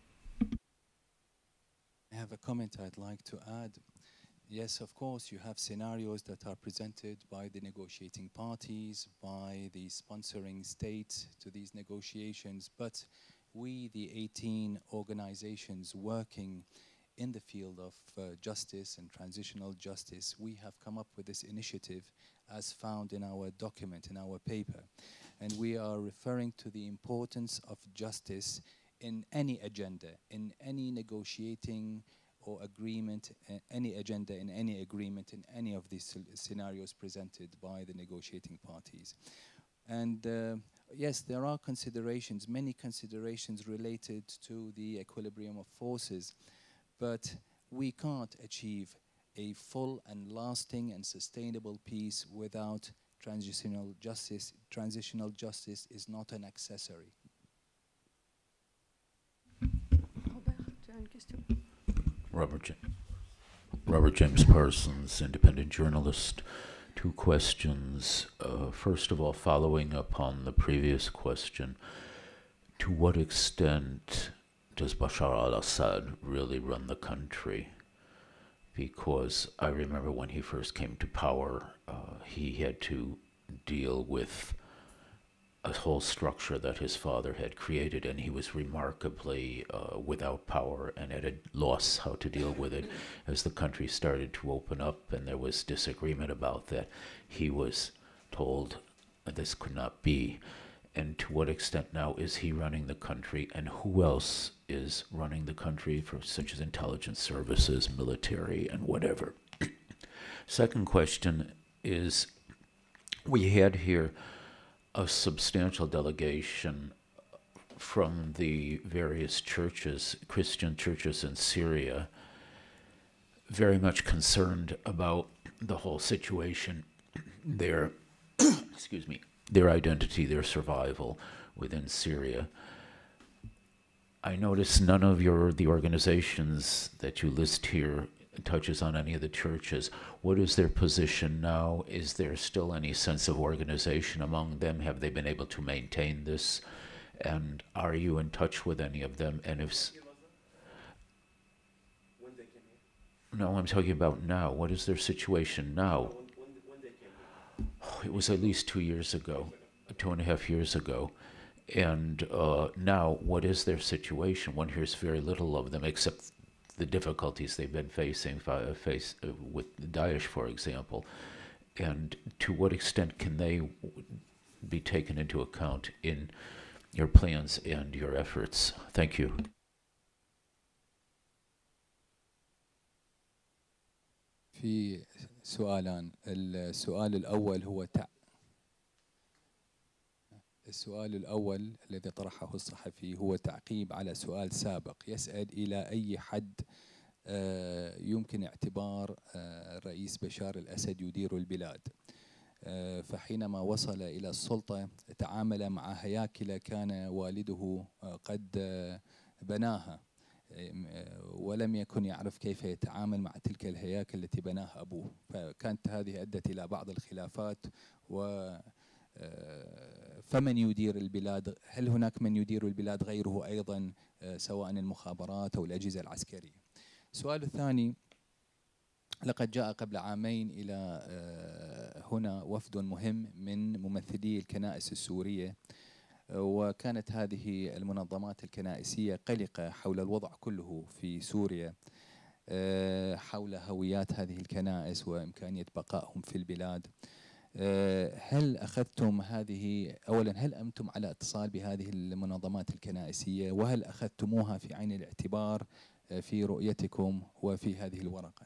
I have a comment I'd like to add. Yes, of course, you have scenarios that are presented by the negotiating parties, by the sponsoring states to these negotiations, but we, the 18 organizations working in the field of justice and transitional justice, we have come up with this initiative as found in our document, in our paper. And we are referring to the importance of justice in any agenda, in any negotiating or agreement, any agenda, in any agreement, in any of these scenarios presented by the negotiating parties. And yes, there are considerations, many considerations related to the equilibrium of forces, but we can't achieve a full and lasting and sustainable peace without transitional justice. Transitional justice is not an accessory. Robert James Parsons, independent journalist. Two questions. First of all, following upon the previous question, to what extent does Bashar al-Assad really run the country? Because I remember when he first came to power, he had to deal with a whole structure that his father had created, and he was remarkably without power and at a loss how to deal with it. As the country started to open up and there was disagreement about that, he was told this could not be. and to what extent now is he running the country, and who else is running the country, for such as intelligence services, military, and whatever. Second question is, we had here a substantial delegation from the various churches, Christian churches in Syria, very much concerned about the whole situation, their, excuse me, their identity, their survival within Syria. I notice none of the organizations that you list here touches on any of the churches. What is their position now? Is there still any sense of organization among them? Have they been able to maintain this? And are you in touch with any of them? And if no, I'm talking about now. What is their situation now? It was at least 2 years ago, 2.5 years ago. And now, what is their situation? One hears very little of them, except the difficulties they've been facing with Daesh, for example. And to what extent can they be taken into account in your plans and your efforts? Thank you. في سؤالان. السؤال الأول هو السؤال الأول الذي طرحه الصحفي هو تعقيب على سؤال سابق يسأل إلى أي حد يمكن اعتبار الرئيس بشار الأسد يدير البلاد. فحينما وصل إلى السلطة تعامل مع هياكل كان والده قد بناها، ولم يكن يعرف كيف يتعامل مع تلك الهياكل التي بناها أبوه، فكانت هذه أدت إلى بعض الخلافات. فمن يدير البلاد؟ هل هناك من يدير البلاد غيره أيضا، سواء المخابرات أو الأجهزة العسكرية؟ السؤال الثاني، لقد جاء قبل عامين إلى هنا وفد مهم من ممثلي الكنائس السورية، وكانت هذه المنظمات الكنائسية قلقة حول الوضع كله في سوريا، حول هويات هذه الكنائس وإمكانية بقائهم في البلاد. هل أخذتم هذه، أولا هل أنتم على اتصال بهذه المنظمات الكنائسية، وهل أخذتموها في عين الاعتبار في رؤيتكم وفي هذه الورقة؟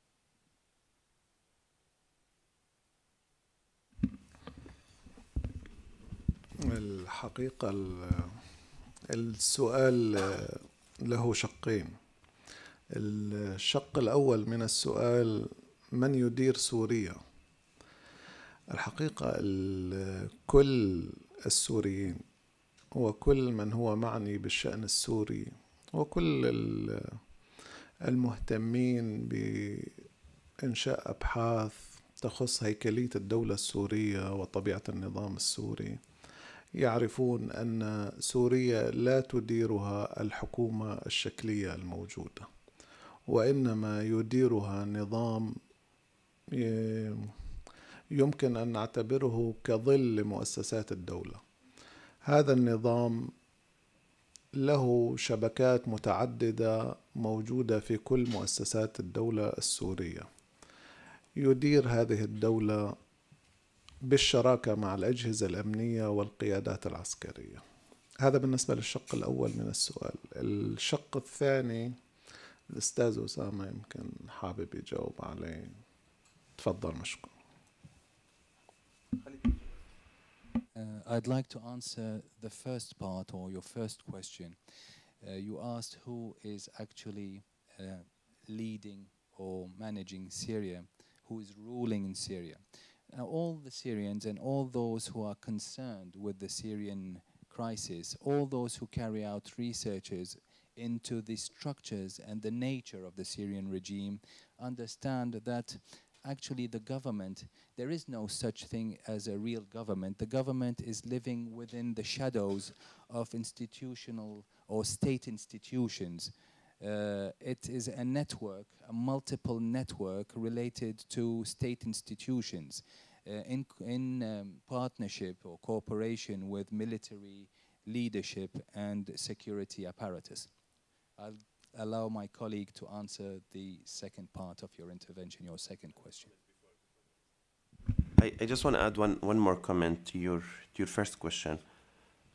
الحقيقة السؤال له شقين. الشق الأول من السؤال: من يدير سوريا؟ الحقيقة كل السوريين وكل من هو معني بالشأن السوري وكل المهتمين بإنشاء أبحاث تخص هيكلية الدولة السورية وطبيعة النظام السوري يعرفون أن سوريا لا تديرها الحكومة الشكلية الموجودة، وإنما يديرها نظام يمكن أن نعتبره كظل لمؤسسات الدولة. هذا النظام له شبكات متعددة موجودة في كل مؤسسات الدولة السورية. يدير هذه الدولة بالشراكة مع الأجهزة الأمنية والقيادات العسكرية. هذا بالنسبة للشق الأول من السؤال. الشق الثاني الأستاذ أسامة يمكن حابب يجاوب عليه. تفضل مشكور. I'd like to answer the first part or your first question. You asked who is actually leading or managing Syria, who is ruling in Syria. Now, all the Syrians and all those who are concerned with the Syrian crisis, all those who carry out researches into the structures and the nature of the Syrian regime understand that actually the government, there is no such thing as a real government. The government is living within the shadows of institutional or state institutions. It is a network, a multiple network related to state institutions in partnership or cooperation with military leadership and security apparatus. I'll allow my colleague to answer the second part of your intervention, your second question. I just want to add one more comment to your first question.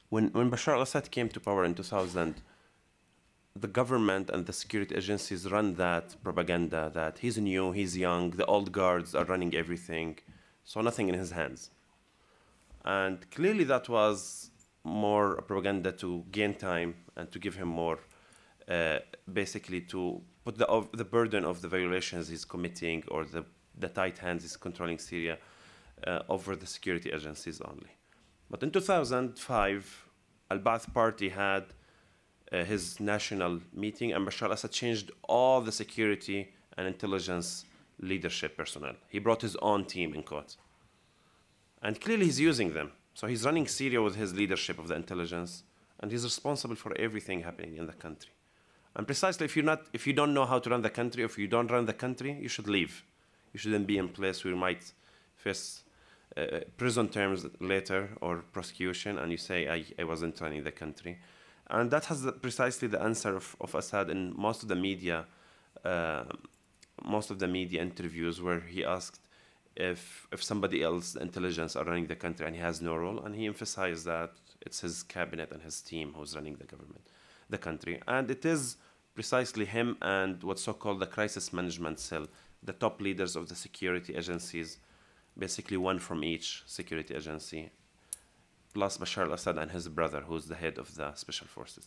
when Bashar al-Assad came to power in 2000, the government and the security agencies run that propaganda that he's new, he's young, the old guards are running everything, so nothing in his hands. And clearly that was more propaganda to gain time and to give him more, basically to put the burden of the violations he's committing or the tight hands he's controlling Syria over the security agencies only. But in 2005, Al-Ba'ath Party had his national meeting, and Bashar al-Assad changed all the security and intelligence leadership personnel. He brought his own team, in quotes. And clearly he's using them. So he's running Syria with his leadership of the intelligence, and he's responsible for everything happening in the country. And precisely if you don't know how to run the country, or if you don't run the country, you should leave. You shouldn't be in place where you might face prison terms later or prosecution, and you say, I wasn't running the country. And that has precisely the answer of Assad in most of the media interviews, where he asked if somebody else, the intelligence, are running the country and he has no role, and he emphasized that it's his cabinet and his team who's running the country. And it is precisely him and what's so-called the crisis management cell, the top leaders of the security agencies, basically one from each security agency, plus Bashar al-Assad and his brother, who's the head of the special forces.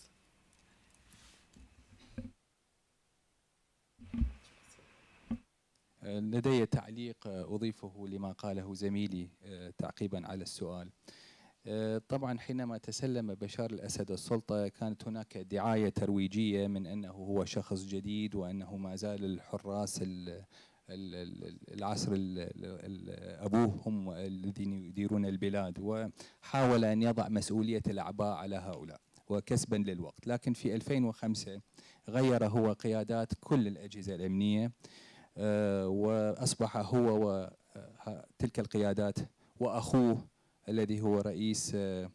لدي تعليق أضيفه لما قاله زميلي تعقيبا على السؤال. طبعا حينما تسلم بشار الأسد السلطة كانت هناك دعاية ترويجية من أنه هو شخص جديد وأنه ما زال الحراس العصر أبوه هم الذين يديرون البلاد، وحاول أن يضع مسؤولية الأعباء على هؤلاء وكسبا للوقت. لكن في 2005 غير هو قيادات كل الأجهزة الأمنية، وأصبح هو وتلك القيادات وأخوه الذي هو رئيس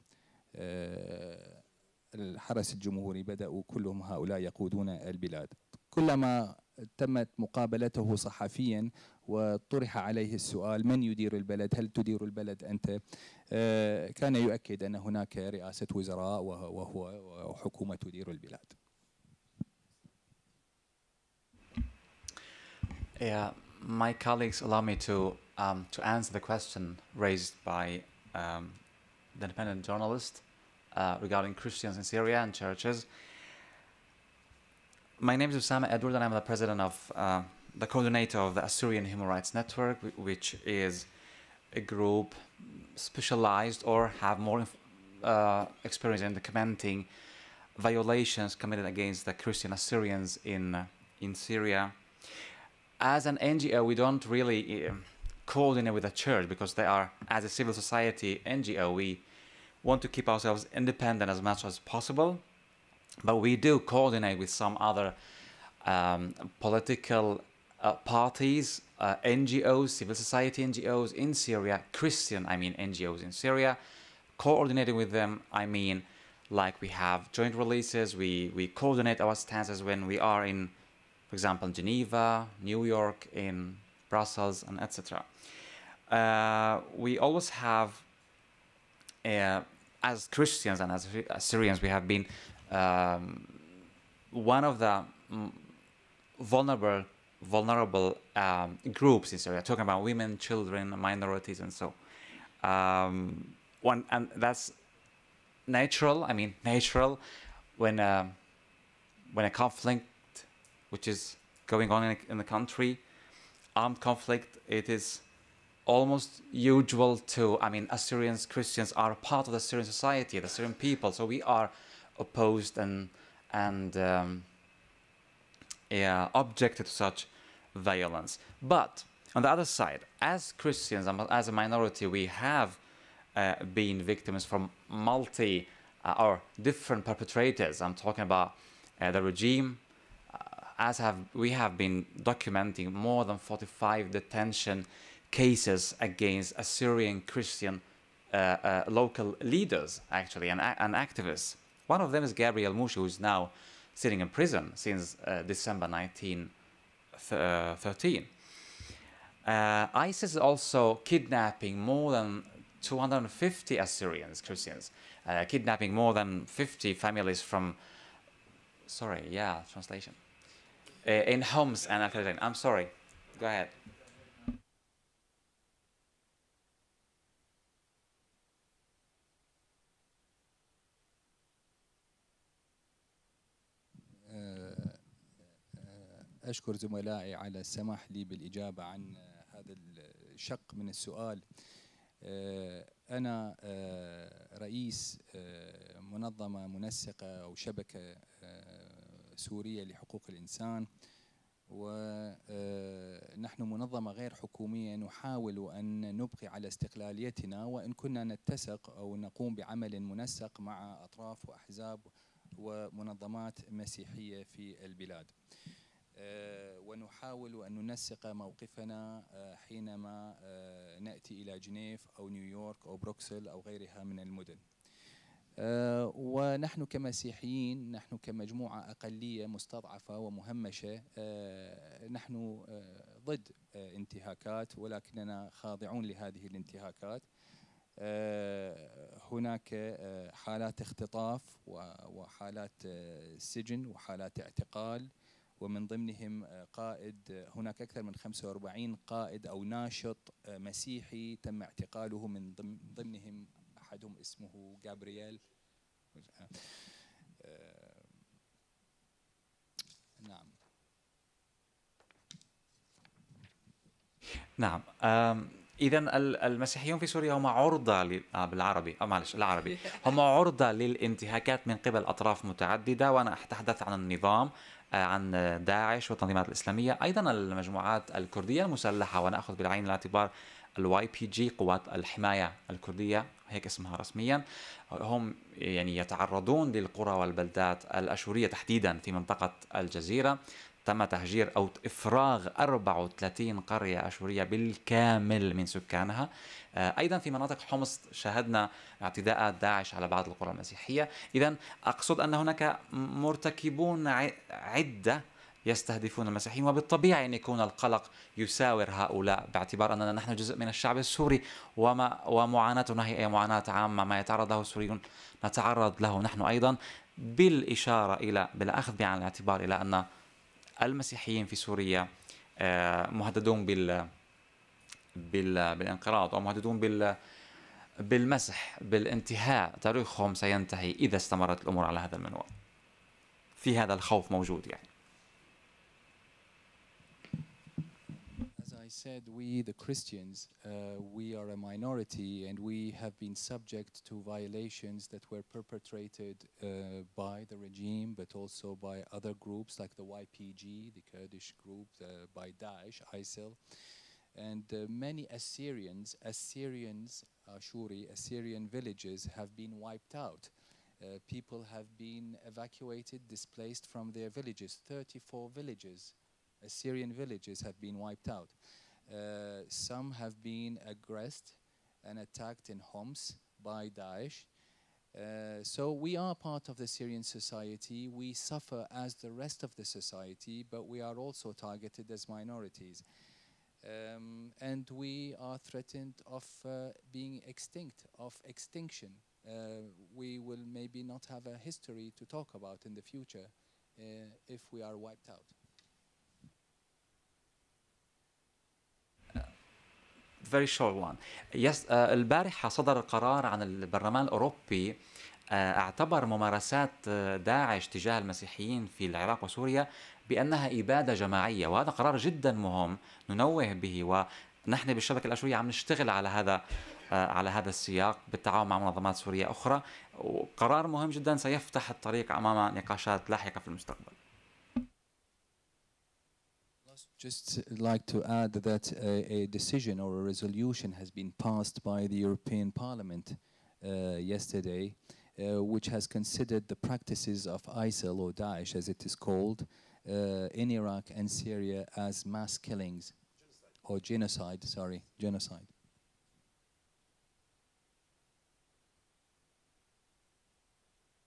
الحرس الجمهوري بدأوا كلهم هؤلاء يقودون البلاد. كلما تمت مقابلته صحفيا وطرح عليه السؤال من يدير البلد، هل تدير البلد أنت، كان يؤكد أن هناك رئاسة وزراء وهو وحكومة تدير البلاد. Yeah, my colleagues allow me to answer the question raised by the independent journalist regarding Christians in Syria and churches. My name is Usama Edward, and I'm the president of the coordinator of the Assyrian Human Rights Network, which is a group specialized or have more experience in documenting violations committed against the Christian Assyrians in Syria. As an NGO, we don't really coordinate with the church because they are, as a civil society NGO, we want to keep ourselves independent as much as possible. But we do coordinate with some other political parties, NGOs, civil society NGOs in Syria, Christian, NGOs in Syria. Coordinating with them, like we have joint releases, we coordinate our stances when we are in, for example, Geneva, New York, in Brussels, and etc. We always have, as Christians and as Assyrians, we have been one of the vulnerable groups in Syria, talking about women, children, minorities, and so. And that's natural. Natural when a conflict which is going on in the country, armed conflict, it is almost usual to, Assyrians, Christians are part of the Syrian society, the Syrian people, so we are opposed and objected to such violence. But on the other side, as Christians, as a minority, we have been victims from or different perpetrators. I'm talking about the regime. We have been documenting more than 45 detention cases against Assyrian Christian local leaders, actually, and activists. One of them is Gabriel Mouchi, who is now sitting in prison since December 1913. ISIS is also kidnapping more than 250 Assyrians, Christians, kidnapping more than 50 families from, translation, in Homs and Al-Khalidin. I'm sorry, go ahead. أشكر زملائي على السماح لي بالإجابة عن هذا الشق من السؤال. أنا رئيس منظمة منسقة أو شبكة سورية لحقوق الإنسان، ونحن منظمة غير حكومية نحاول أن نبقي على استقلاليتنا، وإن كنا نتسق أو نقوم بعمل منسق مع أطراف وأحزاب ومنظمات مسيحية في البلاد، ونحاول أن ننسق موقفنا حينما نأتي إلى جنيف أو نيويورك أو بروكسل أو غيرها من المدن. ونحن كمسيحيين، نحن كمجموعة أقلية مستضعفة ومهمشة، نحن ضد انتهاكات، ولكننا خاضعون لهذه الانتهاكات. هناك حالات اختطاف وحالات سجن وحالات اعتقال، ومن ضمنهم قائد، هناك أكثر من 45 قائد أو ناشط مسيحي تم اعتقاله، من ضمنهم أحدهم اسمه جابرييل. نعم. إذا المسيحيون في سوريا هم عرضة بالعربي، العربي، هم عرضة للانتهاكات من قبل أطراف متعددة، وأنا أتحدث عن النظام، عن داعش والتنظيمات الإسلامية، أيضا المجموعات الكردية المسلحة، ونأخذ بعين الاعتبار YPG، قوات الحماية الكردية، هيك اسمها رسميا. هم يعني يتعرضون للقرى والبلدات الأشورية تحديدا في منطقة الجزيرة. تم تهجير أو إفراغ 34 قرية أشورية بالكامل من سكانها. أيضا في مناطق حمص شاهدنا اعتداءات داعش على بعض القرى المسيحية. إذن أقصد أن هناك مرتكبون عدة يستهدفون المسيحيين، وبالطبيعي أن يكون القلق يساور هؤلاء، باعتبار أننا نحن جزء من الشعب السوري، ومعاناتنا هي معاناة عامة. ما يتعرض له السوريون نتعرض له نحن أيضا، بالإشارة بالأخذ بعين الاعتبار إلى أن المسيحيين في سوريا مهددون بالانقراض، أو مهددون بالمسح، بالانتهاء. تاريخهم سينتهي إذا استمرت الأمور على هذا المنوال. في هذا الخوف موجود يعني. As I said, we the Christians, we are a minority, and we have been subject to violations that were perpetrated by the regime, but also by other groups like the YPG, the Kurdish group, by Daesh, ISIL, and many Assyrian villages have been wiped out. People have been evacuated, displaced from their villages. 34 villages, Assyrian villages, have been wiped out. Some have been aggressed and attacked in Homs by Daesh. So we are part of the Syrian society. We suffer as the rest of the society, but we are also targeted as minorities. And we are threatened of being extinct, of extinction. We will maybe not have a history to talk about in the future if we are wiped out. Very short one. Yes, البارحة صدر قرار عن البرلمان الأوروبي اعتبر ممارسات داعش تجاه المسيحيين في العراق وسوريا بأنها إبادة جماعية، وهذا قرار جدا مهم ننوه به، ونحن بالشبكة الأشورية عم نشتغل على هذا السياق بالتعاون مع منظمات سورية أخرى، وقرار مهم جدا سيفتح الطريق أمام نقاشات لاحقة في المستقبل. Just like to add that a decision or a resolution has been passed by the European Parliament yesterday, which has considered the practices of ISIL, or Daesh as it is called, in Iraq and Syria as mass killings, or genocide.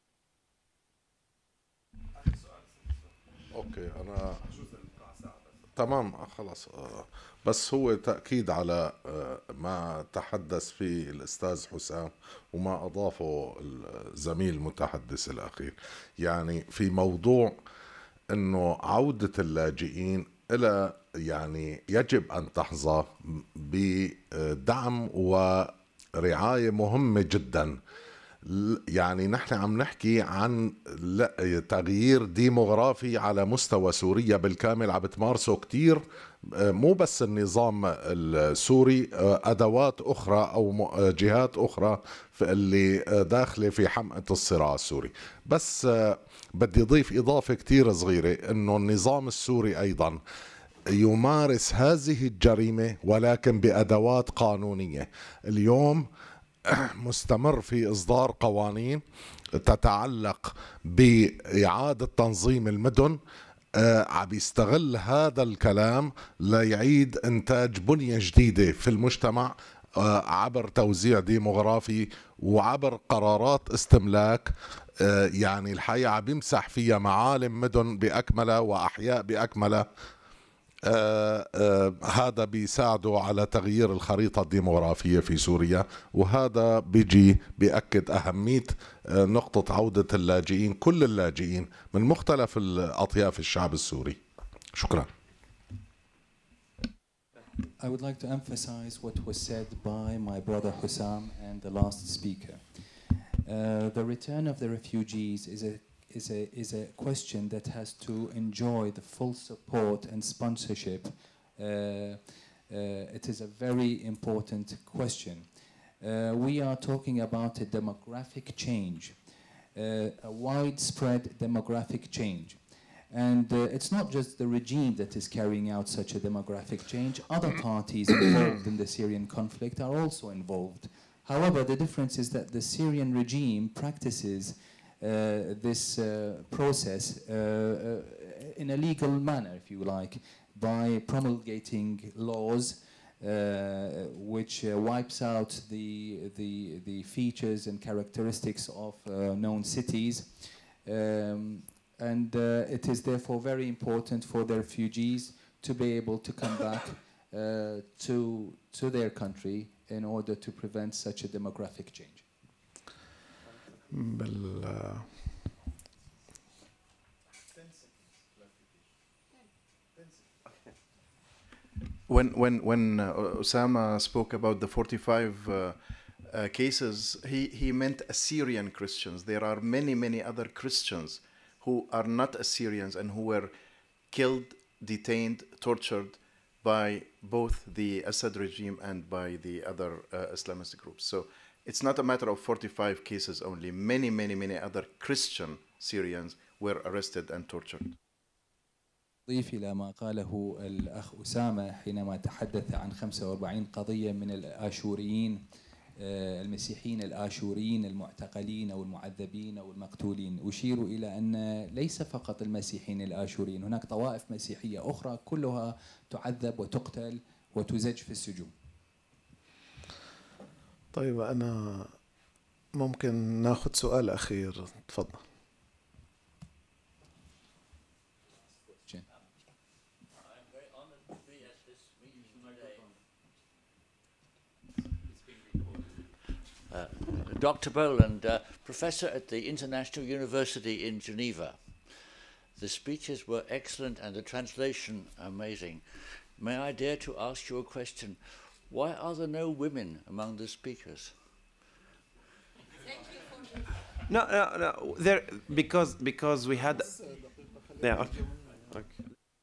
اوكي، انا تمام خلاص. بس هو تأكيد على ما تحدث فيه الأستاذ حسام وما أضافه الزميل المتحدث الأخير، يعني في موضوع أنه عودة اللاجئين إلى يعني يجب أن تحظى بدعم ورعاية مهمة جدا. يعني نحن عم نحكي عن تغيير ديموغرافي على مستوى سوريا بالكامل عم بتمارسه كتير، مو بس النظام السوري، أدوات أخرى أو جهات أخرى اللي داخلة في حمأة الصراع السوري. بس بدي أضيف إضافة كتير صغيرة، أنه النظام السوري أيضا يمارس هذه الجريمة ولكن بأدوات قانونية. اليوم مستمر في إصدار قوانين تتعلق بإعادة تنظيم المدن، عم يستغل هذا الكلام ليعيد إنتاج بنية جديدة في المجتمع عبر توزيع ديموغرافي وعبر قرارات استملاك. يعني الحقيقة عم يمسح فيها معالم مدن بأكملها وأحياء بأكملها. هذا بيساعده على تغيير الخريطة الديموغرافية في سوريا، وهذا بيجي بيأكد أهمية نقطة عودة اللاجئين، كل اللاجئين من مختلف الأطياف الشعب السوري. شكرا. I would like to emphasize what was said by my brother Hussam and the last speaker. The return of the refugees is a question that has to enjoy the full support and sponsorship. It is a very important question. We are talking about a demographic change, a widespread demographic change. And it's not just the regime that is carrying out such a demographic change. Other parties involved in the Syrian conflict are also involved. However, the difference is that the Syrian regime practices this process in a legal manner, if you like, by promulgating laws which wipes out the features and characteristics of known cities. And it is therefore very important for the refugees to be able to come back to their country in order to prevent such a demographic change. When Osama spoke about the 45 cases, he meant Assyrian Christians. There are many other Christians who are not Assyrians and who were killed, detained, tortured by both the Assad regime and by the other Islamist groups. So it's not a matter of 45 cases only. Many other Christian Syrians were arrested and tortured. أضيف إلى ما قاله الأخ أسامة حينما تحدث عن 45 قضية من الآشوريين المسيحيين الآشوريين المعتقلين أو المعذبين أو المقتولين. أشير إلى أن ليس فقط المسيحيين الآشوريين، هناك طوائف مسيحية أخرى كلها تعذب وتقتل وتزج في السجون. طيب أنا ممكن ناخذ سؤال أخير، تفضل. Dr. Boland, professor at the International University in Geneva. The speeches were excellent and the translation amazing. May I dare to ask you a question? Why are there no women among the speakers? No. There because we had. Yeah. Okay.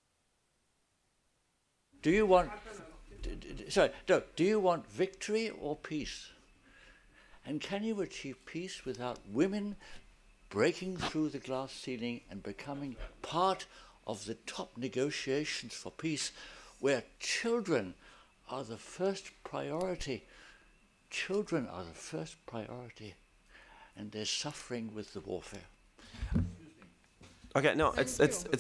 Do you want? Sorry, no. Do you want victory or peace? And can you achieve peace without women breaking through the glass ceiling and becoming part of the top negotiations for peace, where children are the first priority? Children are the first priority, and they're suffering with the warfare. Okay, no, it's.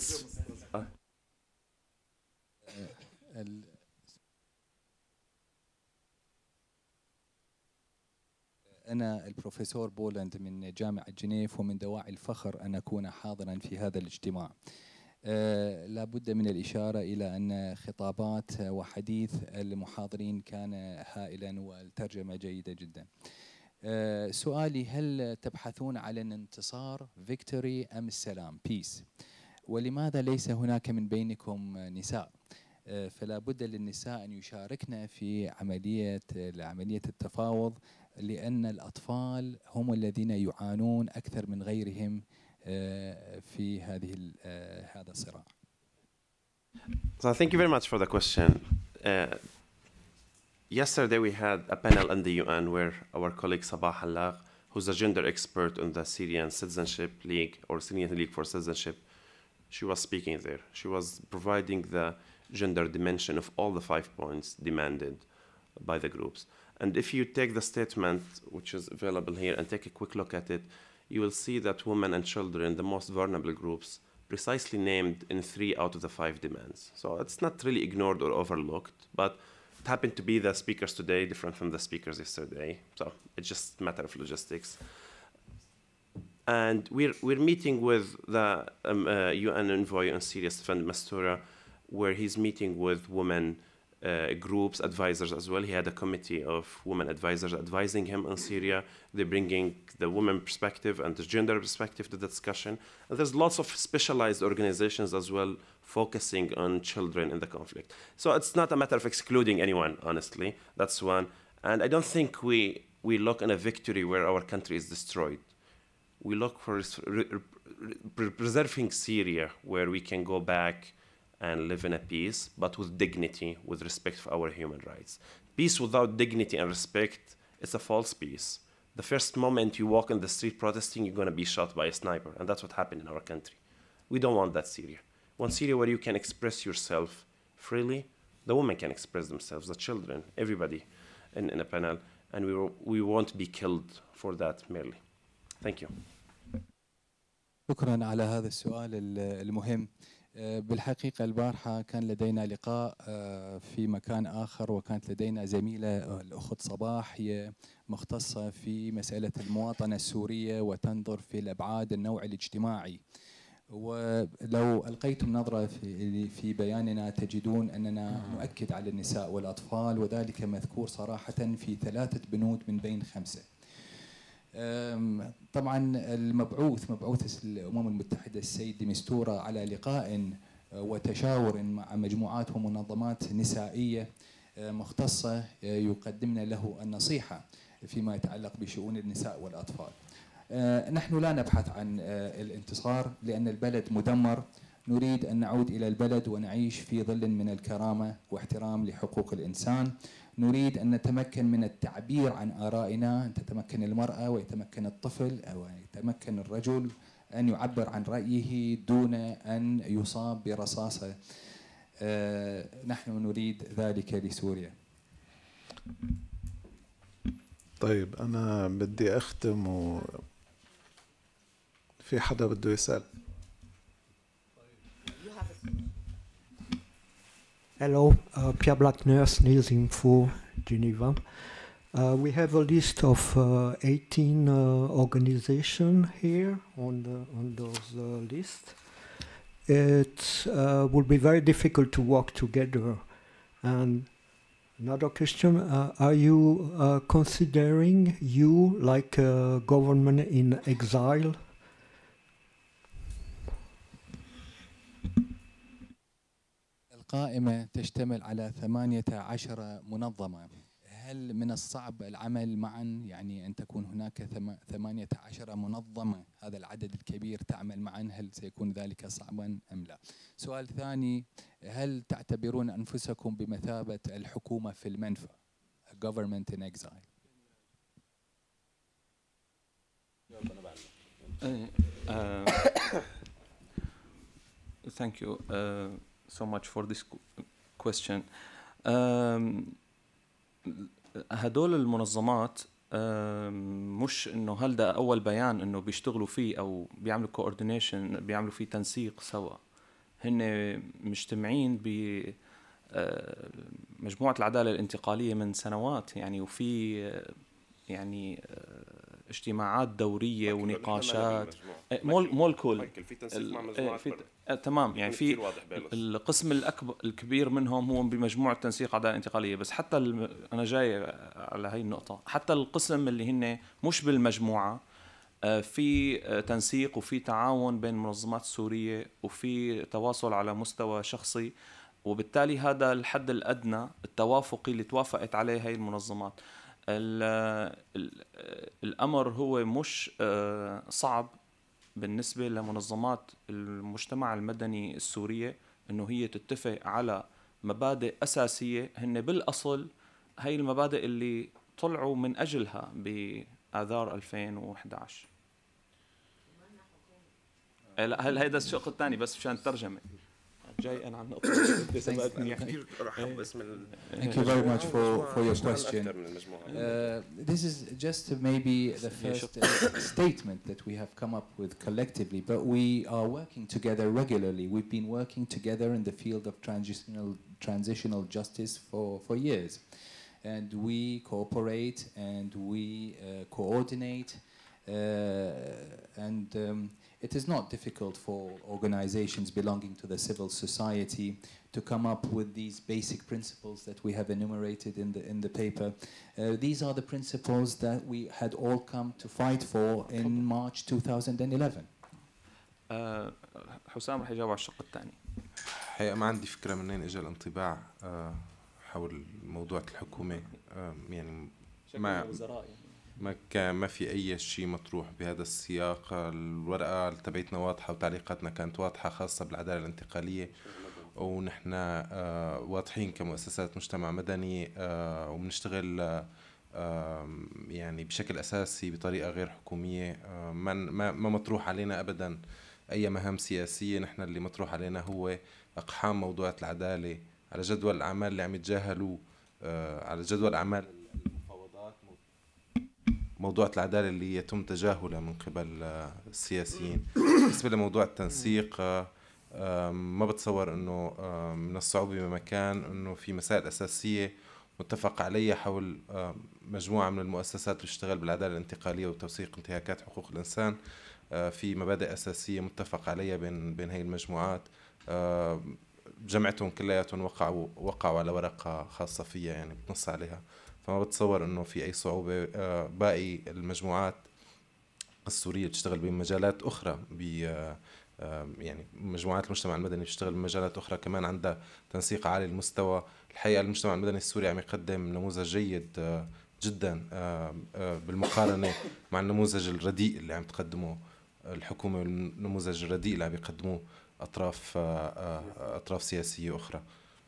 أنا البروفيسور بولاند من جامعة جنيف، ومن دواعي الفخر أن أكون حاضرا في هذا الاجتماع. لا بد من الإشارة إلى أن خطابات وحديث المحاضرين كان هائلا والترجمة جيدة جدا. سؤالي: هل تبحثون على الانتصار victory أم السلام peace؟ ولماذا ليس هناك من بينكم نساء؟ فلا بد للنساء أن يشاركن في عملية التفاوض، لأن الأطفال هم الذين يعانون أكثر من غيرهم في هذا الصراع. So thank you very much for the question. Yesterday we had a panel in the UN where our colleague Sabah Halaq, who's a gender expert on the Syrian Citizenship League or Syrian League for Citizenship, she was speaking there. She was providing the gender dimension of all the 5 points demanded by the groups. And if you take the statement, which is available here, and take a quick look at it, you will see that women and children, the most vulnerable groups, precisely named in 3 out of the 5 demands. So it's not really ignored or overlooked, but it happened to be the speakers today different from the speakers yesterday. So it's just a matter of logistics. And we're meeting with the UN envoy on Syria, Stefan de Mistura, where he's meeting with women groups, advisors as well. He had a committee of women advisors advising him on Syria. They're bringing the women perspective and the gender perspective to the discussion. And there's lots of specialized organizations as well focusing on children in the conflict. So it's not a matter of excluding anyone, honestly. That's one. And I don't think we look in a victory where our country is destroyed. We look for preserving Syria, where we can go back and live in a peace, but with dignity, with respect for our human rights. Peace without dignity and respect is a false peace. The first moment you walk in the street protesting, you're going to be shot by a sniper, and that's what happened in our country. We don't want that Syria. We want Syria where you can express yourself freely. The women can express themselves, the children, everybody in a panel, and we won't be killed for that merely. Thank you. شكرا على هذا السؤال المهم. بالحقيقة البارحة كان لدينا لقاء في مكان آخر، وكانت لدينا زميلة الأخت صباح هي مختصة في مسألة المواطنة السورية وتنظر في الأبعاد النوع الاجتماعي. ولو ألقيتم نظرة في بياننا تجدون أننا نؤكد على النساء والأطفال، وذلك مذكور صراحة في 3 بنود من بين 5. طبعا مبعوث الأمم المتحدة السيد دي مستورة على لقاء وتشاور مع مجموعات ومنظمات نسائية مختصة يقدمن له النصيحة فيما يتعلق بشؤون النساء والأطفال. نحن لا نبحث عن الانتصار لأن البلد مدمر، نريد أن نعود إلى البلد ونعيش في ظل من الكرامة واحترام لحقوق الإنسان. نريد أن نتمكن من التعبير عن آرائنا، أن تتمكن المرأة ويتمكن الطفل أو يتمكن الرجل أن يعبر عن رأيه دون أن يصاب برصاصة. نحن نريد ذلك لسوريا. طيب أنا بدي أختم في حدا بده يسأل؟ Hello, Pierre Black, Nurse, News Info, Geneva. We have a list of 18 organizations here on those lists. It will be very difficult to work together. And another question, are you considering you like a government in exile? القائمة تشتمل على 18 منظمة. هل من الصعب العمل معا، يعني أن تكون هناك 18 منظمة، هذا العدد الكبير تعمل معا، هل سيكون ذلك صعبا أم لا؟ سؤال ثاني، هل تعتبرون أنفسكم بمثابة الحكومة في المنفى؟ Government in exile. Thank you so much for this question. هدول المنظمات مش انه هل ده اول بيان انه بيشتغلوا فيه او بيعملوا coordination، بيعملوا فيه تنسيق سوا. هن مجتمعين بمجموعة العدالة الانتقالية من سنوات يعني، وفي يعني اجتماعات دوريه ونقاشات. مو الكل في تنسيق مع مجموعات تمام، يعني في القسم الكبير منهم هو بمجموعه تنسيق عداله انتقاليه، بس حتى انا جاي على هاي النقطه، حتى القسم اللي هن مش بالمجموعه في تنسيق وفي تعاون بين المنظمات السوريه وفي تواصل على مستوى شخصي، وبالتالي هذا الحد الادنى التوافقي اللي توافقت عليه هاي المنظمات. الامر هو مش صعب بالنسبة لمنظمات المجتمع المدني السورية إنه هي تتفق على مبادئ أساسية هن بالأصل هاي المبادئ اللي طلعوا من أجلها بآذار 2011. لا هل هيدا الشق الثاني بس مشان الترجمة جاي أنا عن نقطة. Thank you very much for your question. This is just maybe the first statement that we have come up with collectively, but we are working together regularly. We've been working together in the field of transitional justice for years. And we cooperate and we coordinate it is not difficult for organizations belonging to the civil society to come up with these basic principles that we have enumerated in the paper. These are the principles that we had all come to fight for in March 2011. حسام رح يجاوب على الشق الثاني. حقيقة ما عندي فكرة منين اجى الانطباع حول موضوع الحكومة. يعني ما في أي شيء مطروح بهذا السياق. الورقة تبعتنا واضحة وتعليقاتنا كانت واضحة خاصة بالعدالة الانتقالية، ونحن واضحين كمؤسسات مجتمع مدني وبنشتغل يعني بشكل أساسي بطريقة غير حكومية. ما مطروح علينا أبدا أي مهام سياسية. نحن اللي مطروح علينا هو إقحام موضوعات العدالة على جدول الأعمال اللي عم يتجاهلوا على جدول أعمال موضوع العدالة اللي يتم تجاهلها من قبل السياسيين. بالنسبة لموضوع التنسيق ما بتصور انه من الصعوبة بمكان انه في مسائل اساسية متفق عليها حول مجموعة من المؤسسات اللي تشتغل بالعدالة الانتقالية وتوثيق انتهاكات حقوق الانسان. في مبادئ اساسية متفق عليها بين هاي المجموعات. جمعتهم كلياتهم وقعوا على ورقة خاصة فيها يعني بتنص عليها. فما بتصور انه في اي صعوبة. باقي المجموعات السورية بتشتغل بمجالات اخرى يعني مجموعات المجتمع المدني بتشتغل بمجالات اخرى كمان عندها تنسيق عالي المستوى. الحقيقة المجتمع المدني السوري عم يقدم نموذج جيد جدا بالمقارنة مع النموذج الرديء اللي عم تقدمه الحكومة والنموذج الرديء اللي عم يقدموه اطراف سياسية اخرى.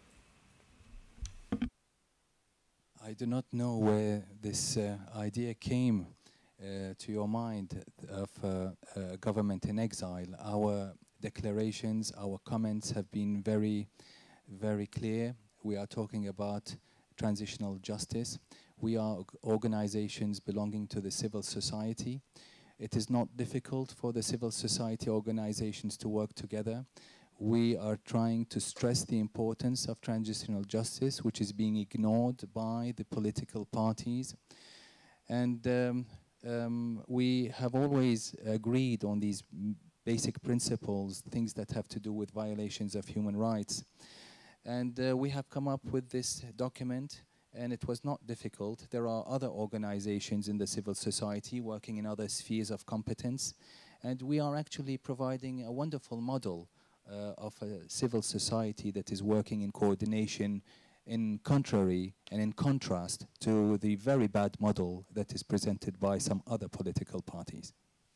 I do not know where this idea came to your mind of government in exile. Our declarations, our comments have been very, very clear. We are talking about transitional justice. We are organizations belonging to the civil society. It is not difficult for the civil society organizations to work together. We are trying to stress the importance of transitional justice, which is being ignored by the political parties. And we have always agreed on these basic principles, things that have to do with violations of human rights. And we have come up with this document, and it was not difficult. There are other organizations in the civil society working in other spheres of competence, and we are actually providing a wonderful model of a civil society that is working in coordination in contrary and in contrast to the very bad model that is presented by some other political parties.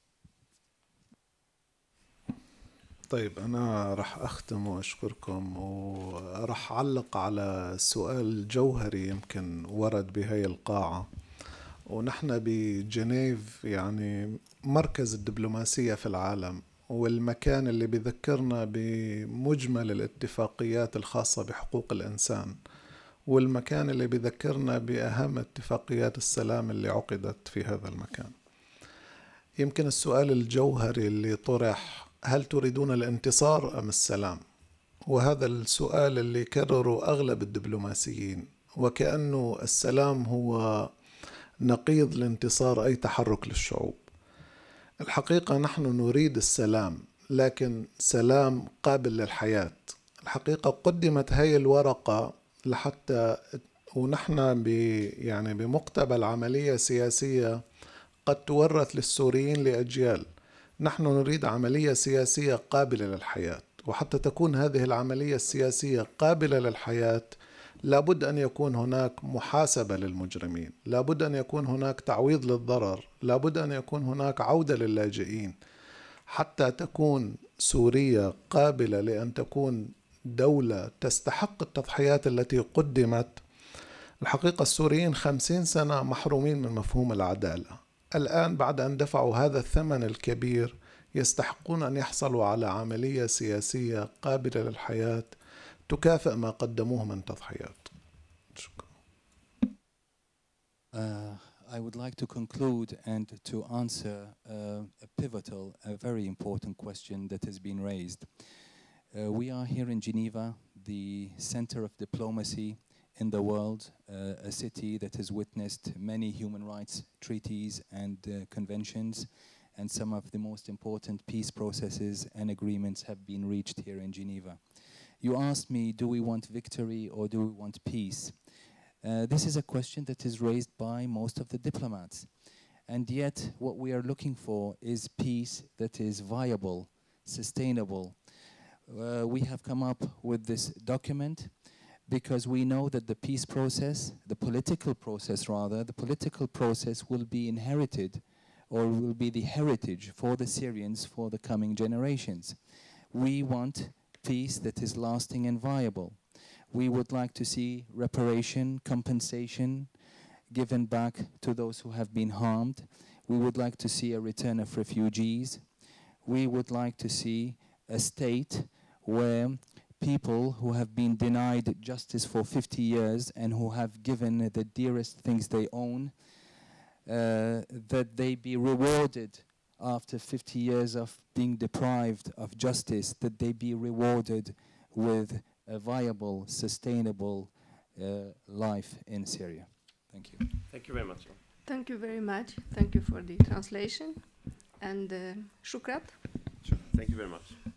طيب أنا رح أختم وأشكركم ورح أعلق على سؤال جوهري يمكن ورد بهاي القاعة. ونحن بجنيف يعني مركز الدبلوماسية في العالم، والمكان اللي بذكرنا بمجمل الاتفاقيات الخاصة بحقوق الإنسان، والمكان اللي بذكرنا بأهم اتفاقيات السلام اللي عقدت في هذا المكان. يمكن السؤال الجوهري اللي طرح: هل تريدون الانتصار أم السلام؟ وهذا السؤال اللي كرره أغلب الدبلوماسيين، وكأنه السلام هو نقيض لانتصار أي تحرك للشعوب. الحقيقة نحن نريد السلام، لكن سلام قابل للحياة. الحقيقة قدمت هاي الورقة لحتى ونحن يعني بمقتبل عملية سياسية قد تورث للسوريين لأجيال. نحن نريد عملية سياسية قابلة للحياة، وحتى تكون هذه العملية السياسية قابلة للحياة لابد أن يكون هناك محاسبة للمجرمين، لابد أن يكون هناك تعويض للضرر، لابد أن يكون هناك عودة للاجئين، حتى تكون سوريا قابلة لأن تكون دولة تستحق التضحيات التي قدمت. الحقيقة السوريين 50 سنة محرومين من مفهوم العدالة. الآن بعد أن دفعوا هذا الثمن الكبير يستحقون أن يحصلوا على عملية سياسية قابلة للحياة تكافئ ما قدموه من تضحيات. شكرا. I would like to conclude and to answer a pivotal, a very important question that has been raised. We are here in Geneva, the center of diplomacy in the world, a city that has witnessed many human rights treaties and conventions, and some of the most important peace processes and agreements have been reached here in Geneva. You asked me, do we want victory or do we want peace? This is a question that is raised by most of the diplomats. And yet what we are looking for is peace that is viable, sustainable. We have come up with this document because we know that the peace process, the political process rather, the political process will be inherited or will be the heritage for the Syrians for the coming generations. We want peace that is lasting and viable. We would like to see reparation, compensation given back to those who have been harmed. We would like to see a return of refugees. We would like to see a state where people who have been denied justice for 50 years and who have given the dearest things they own, that they be rewarded after 50 years of being deprived of justice, that they be rewarded with a viable, sustainable life in Syria. Thank you. Thank you very much. Thank you very much. Thank you for the translation. And shukrat. Sure. Thank you very much.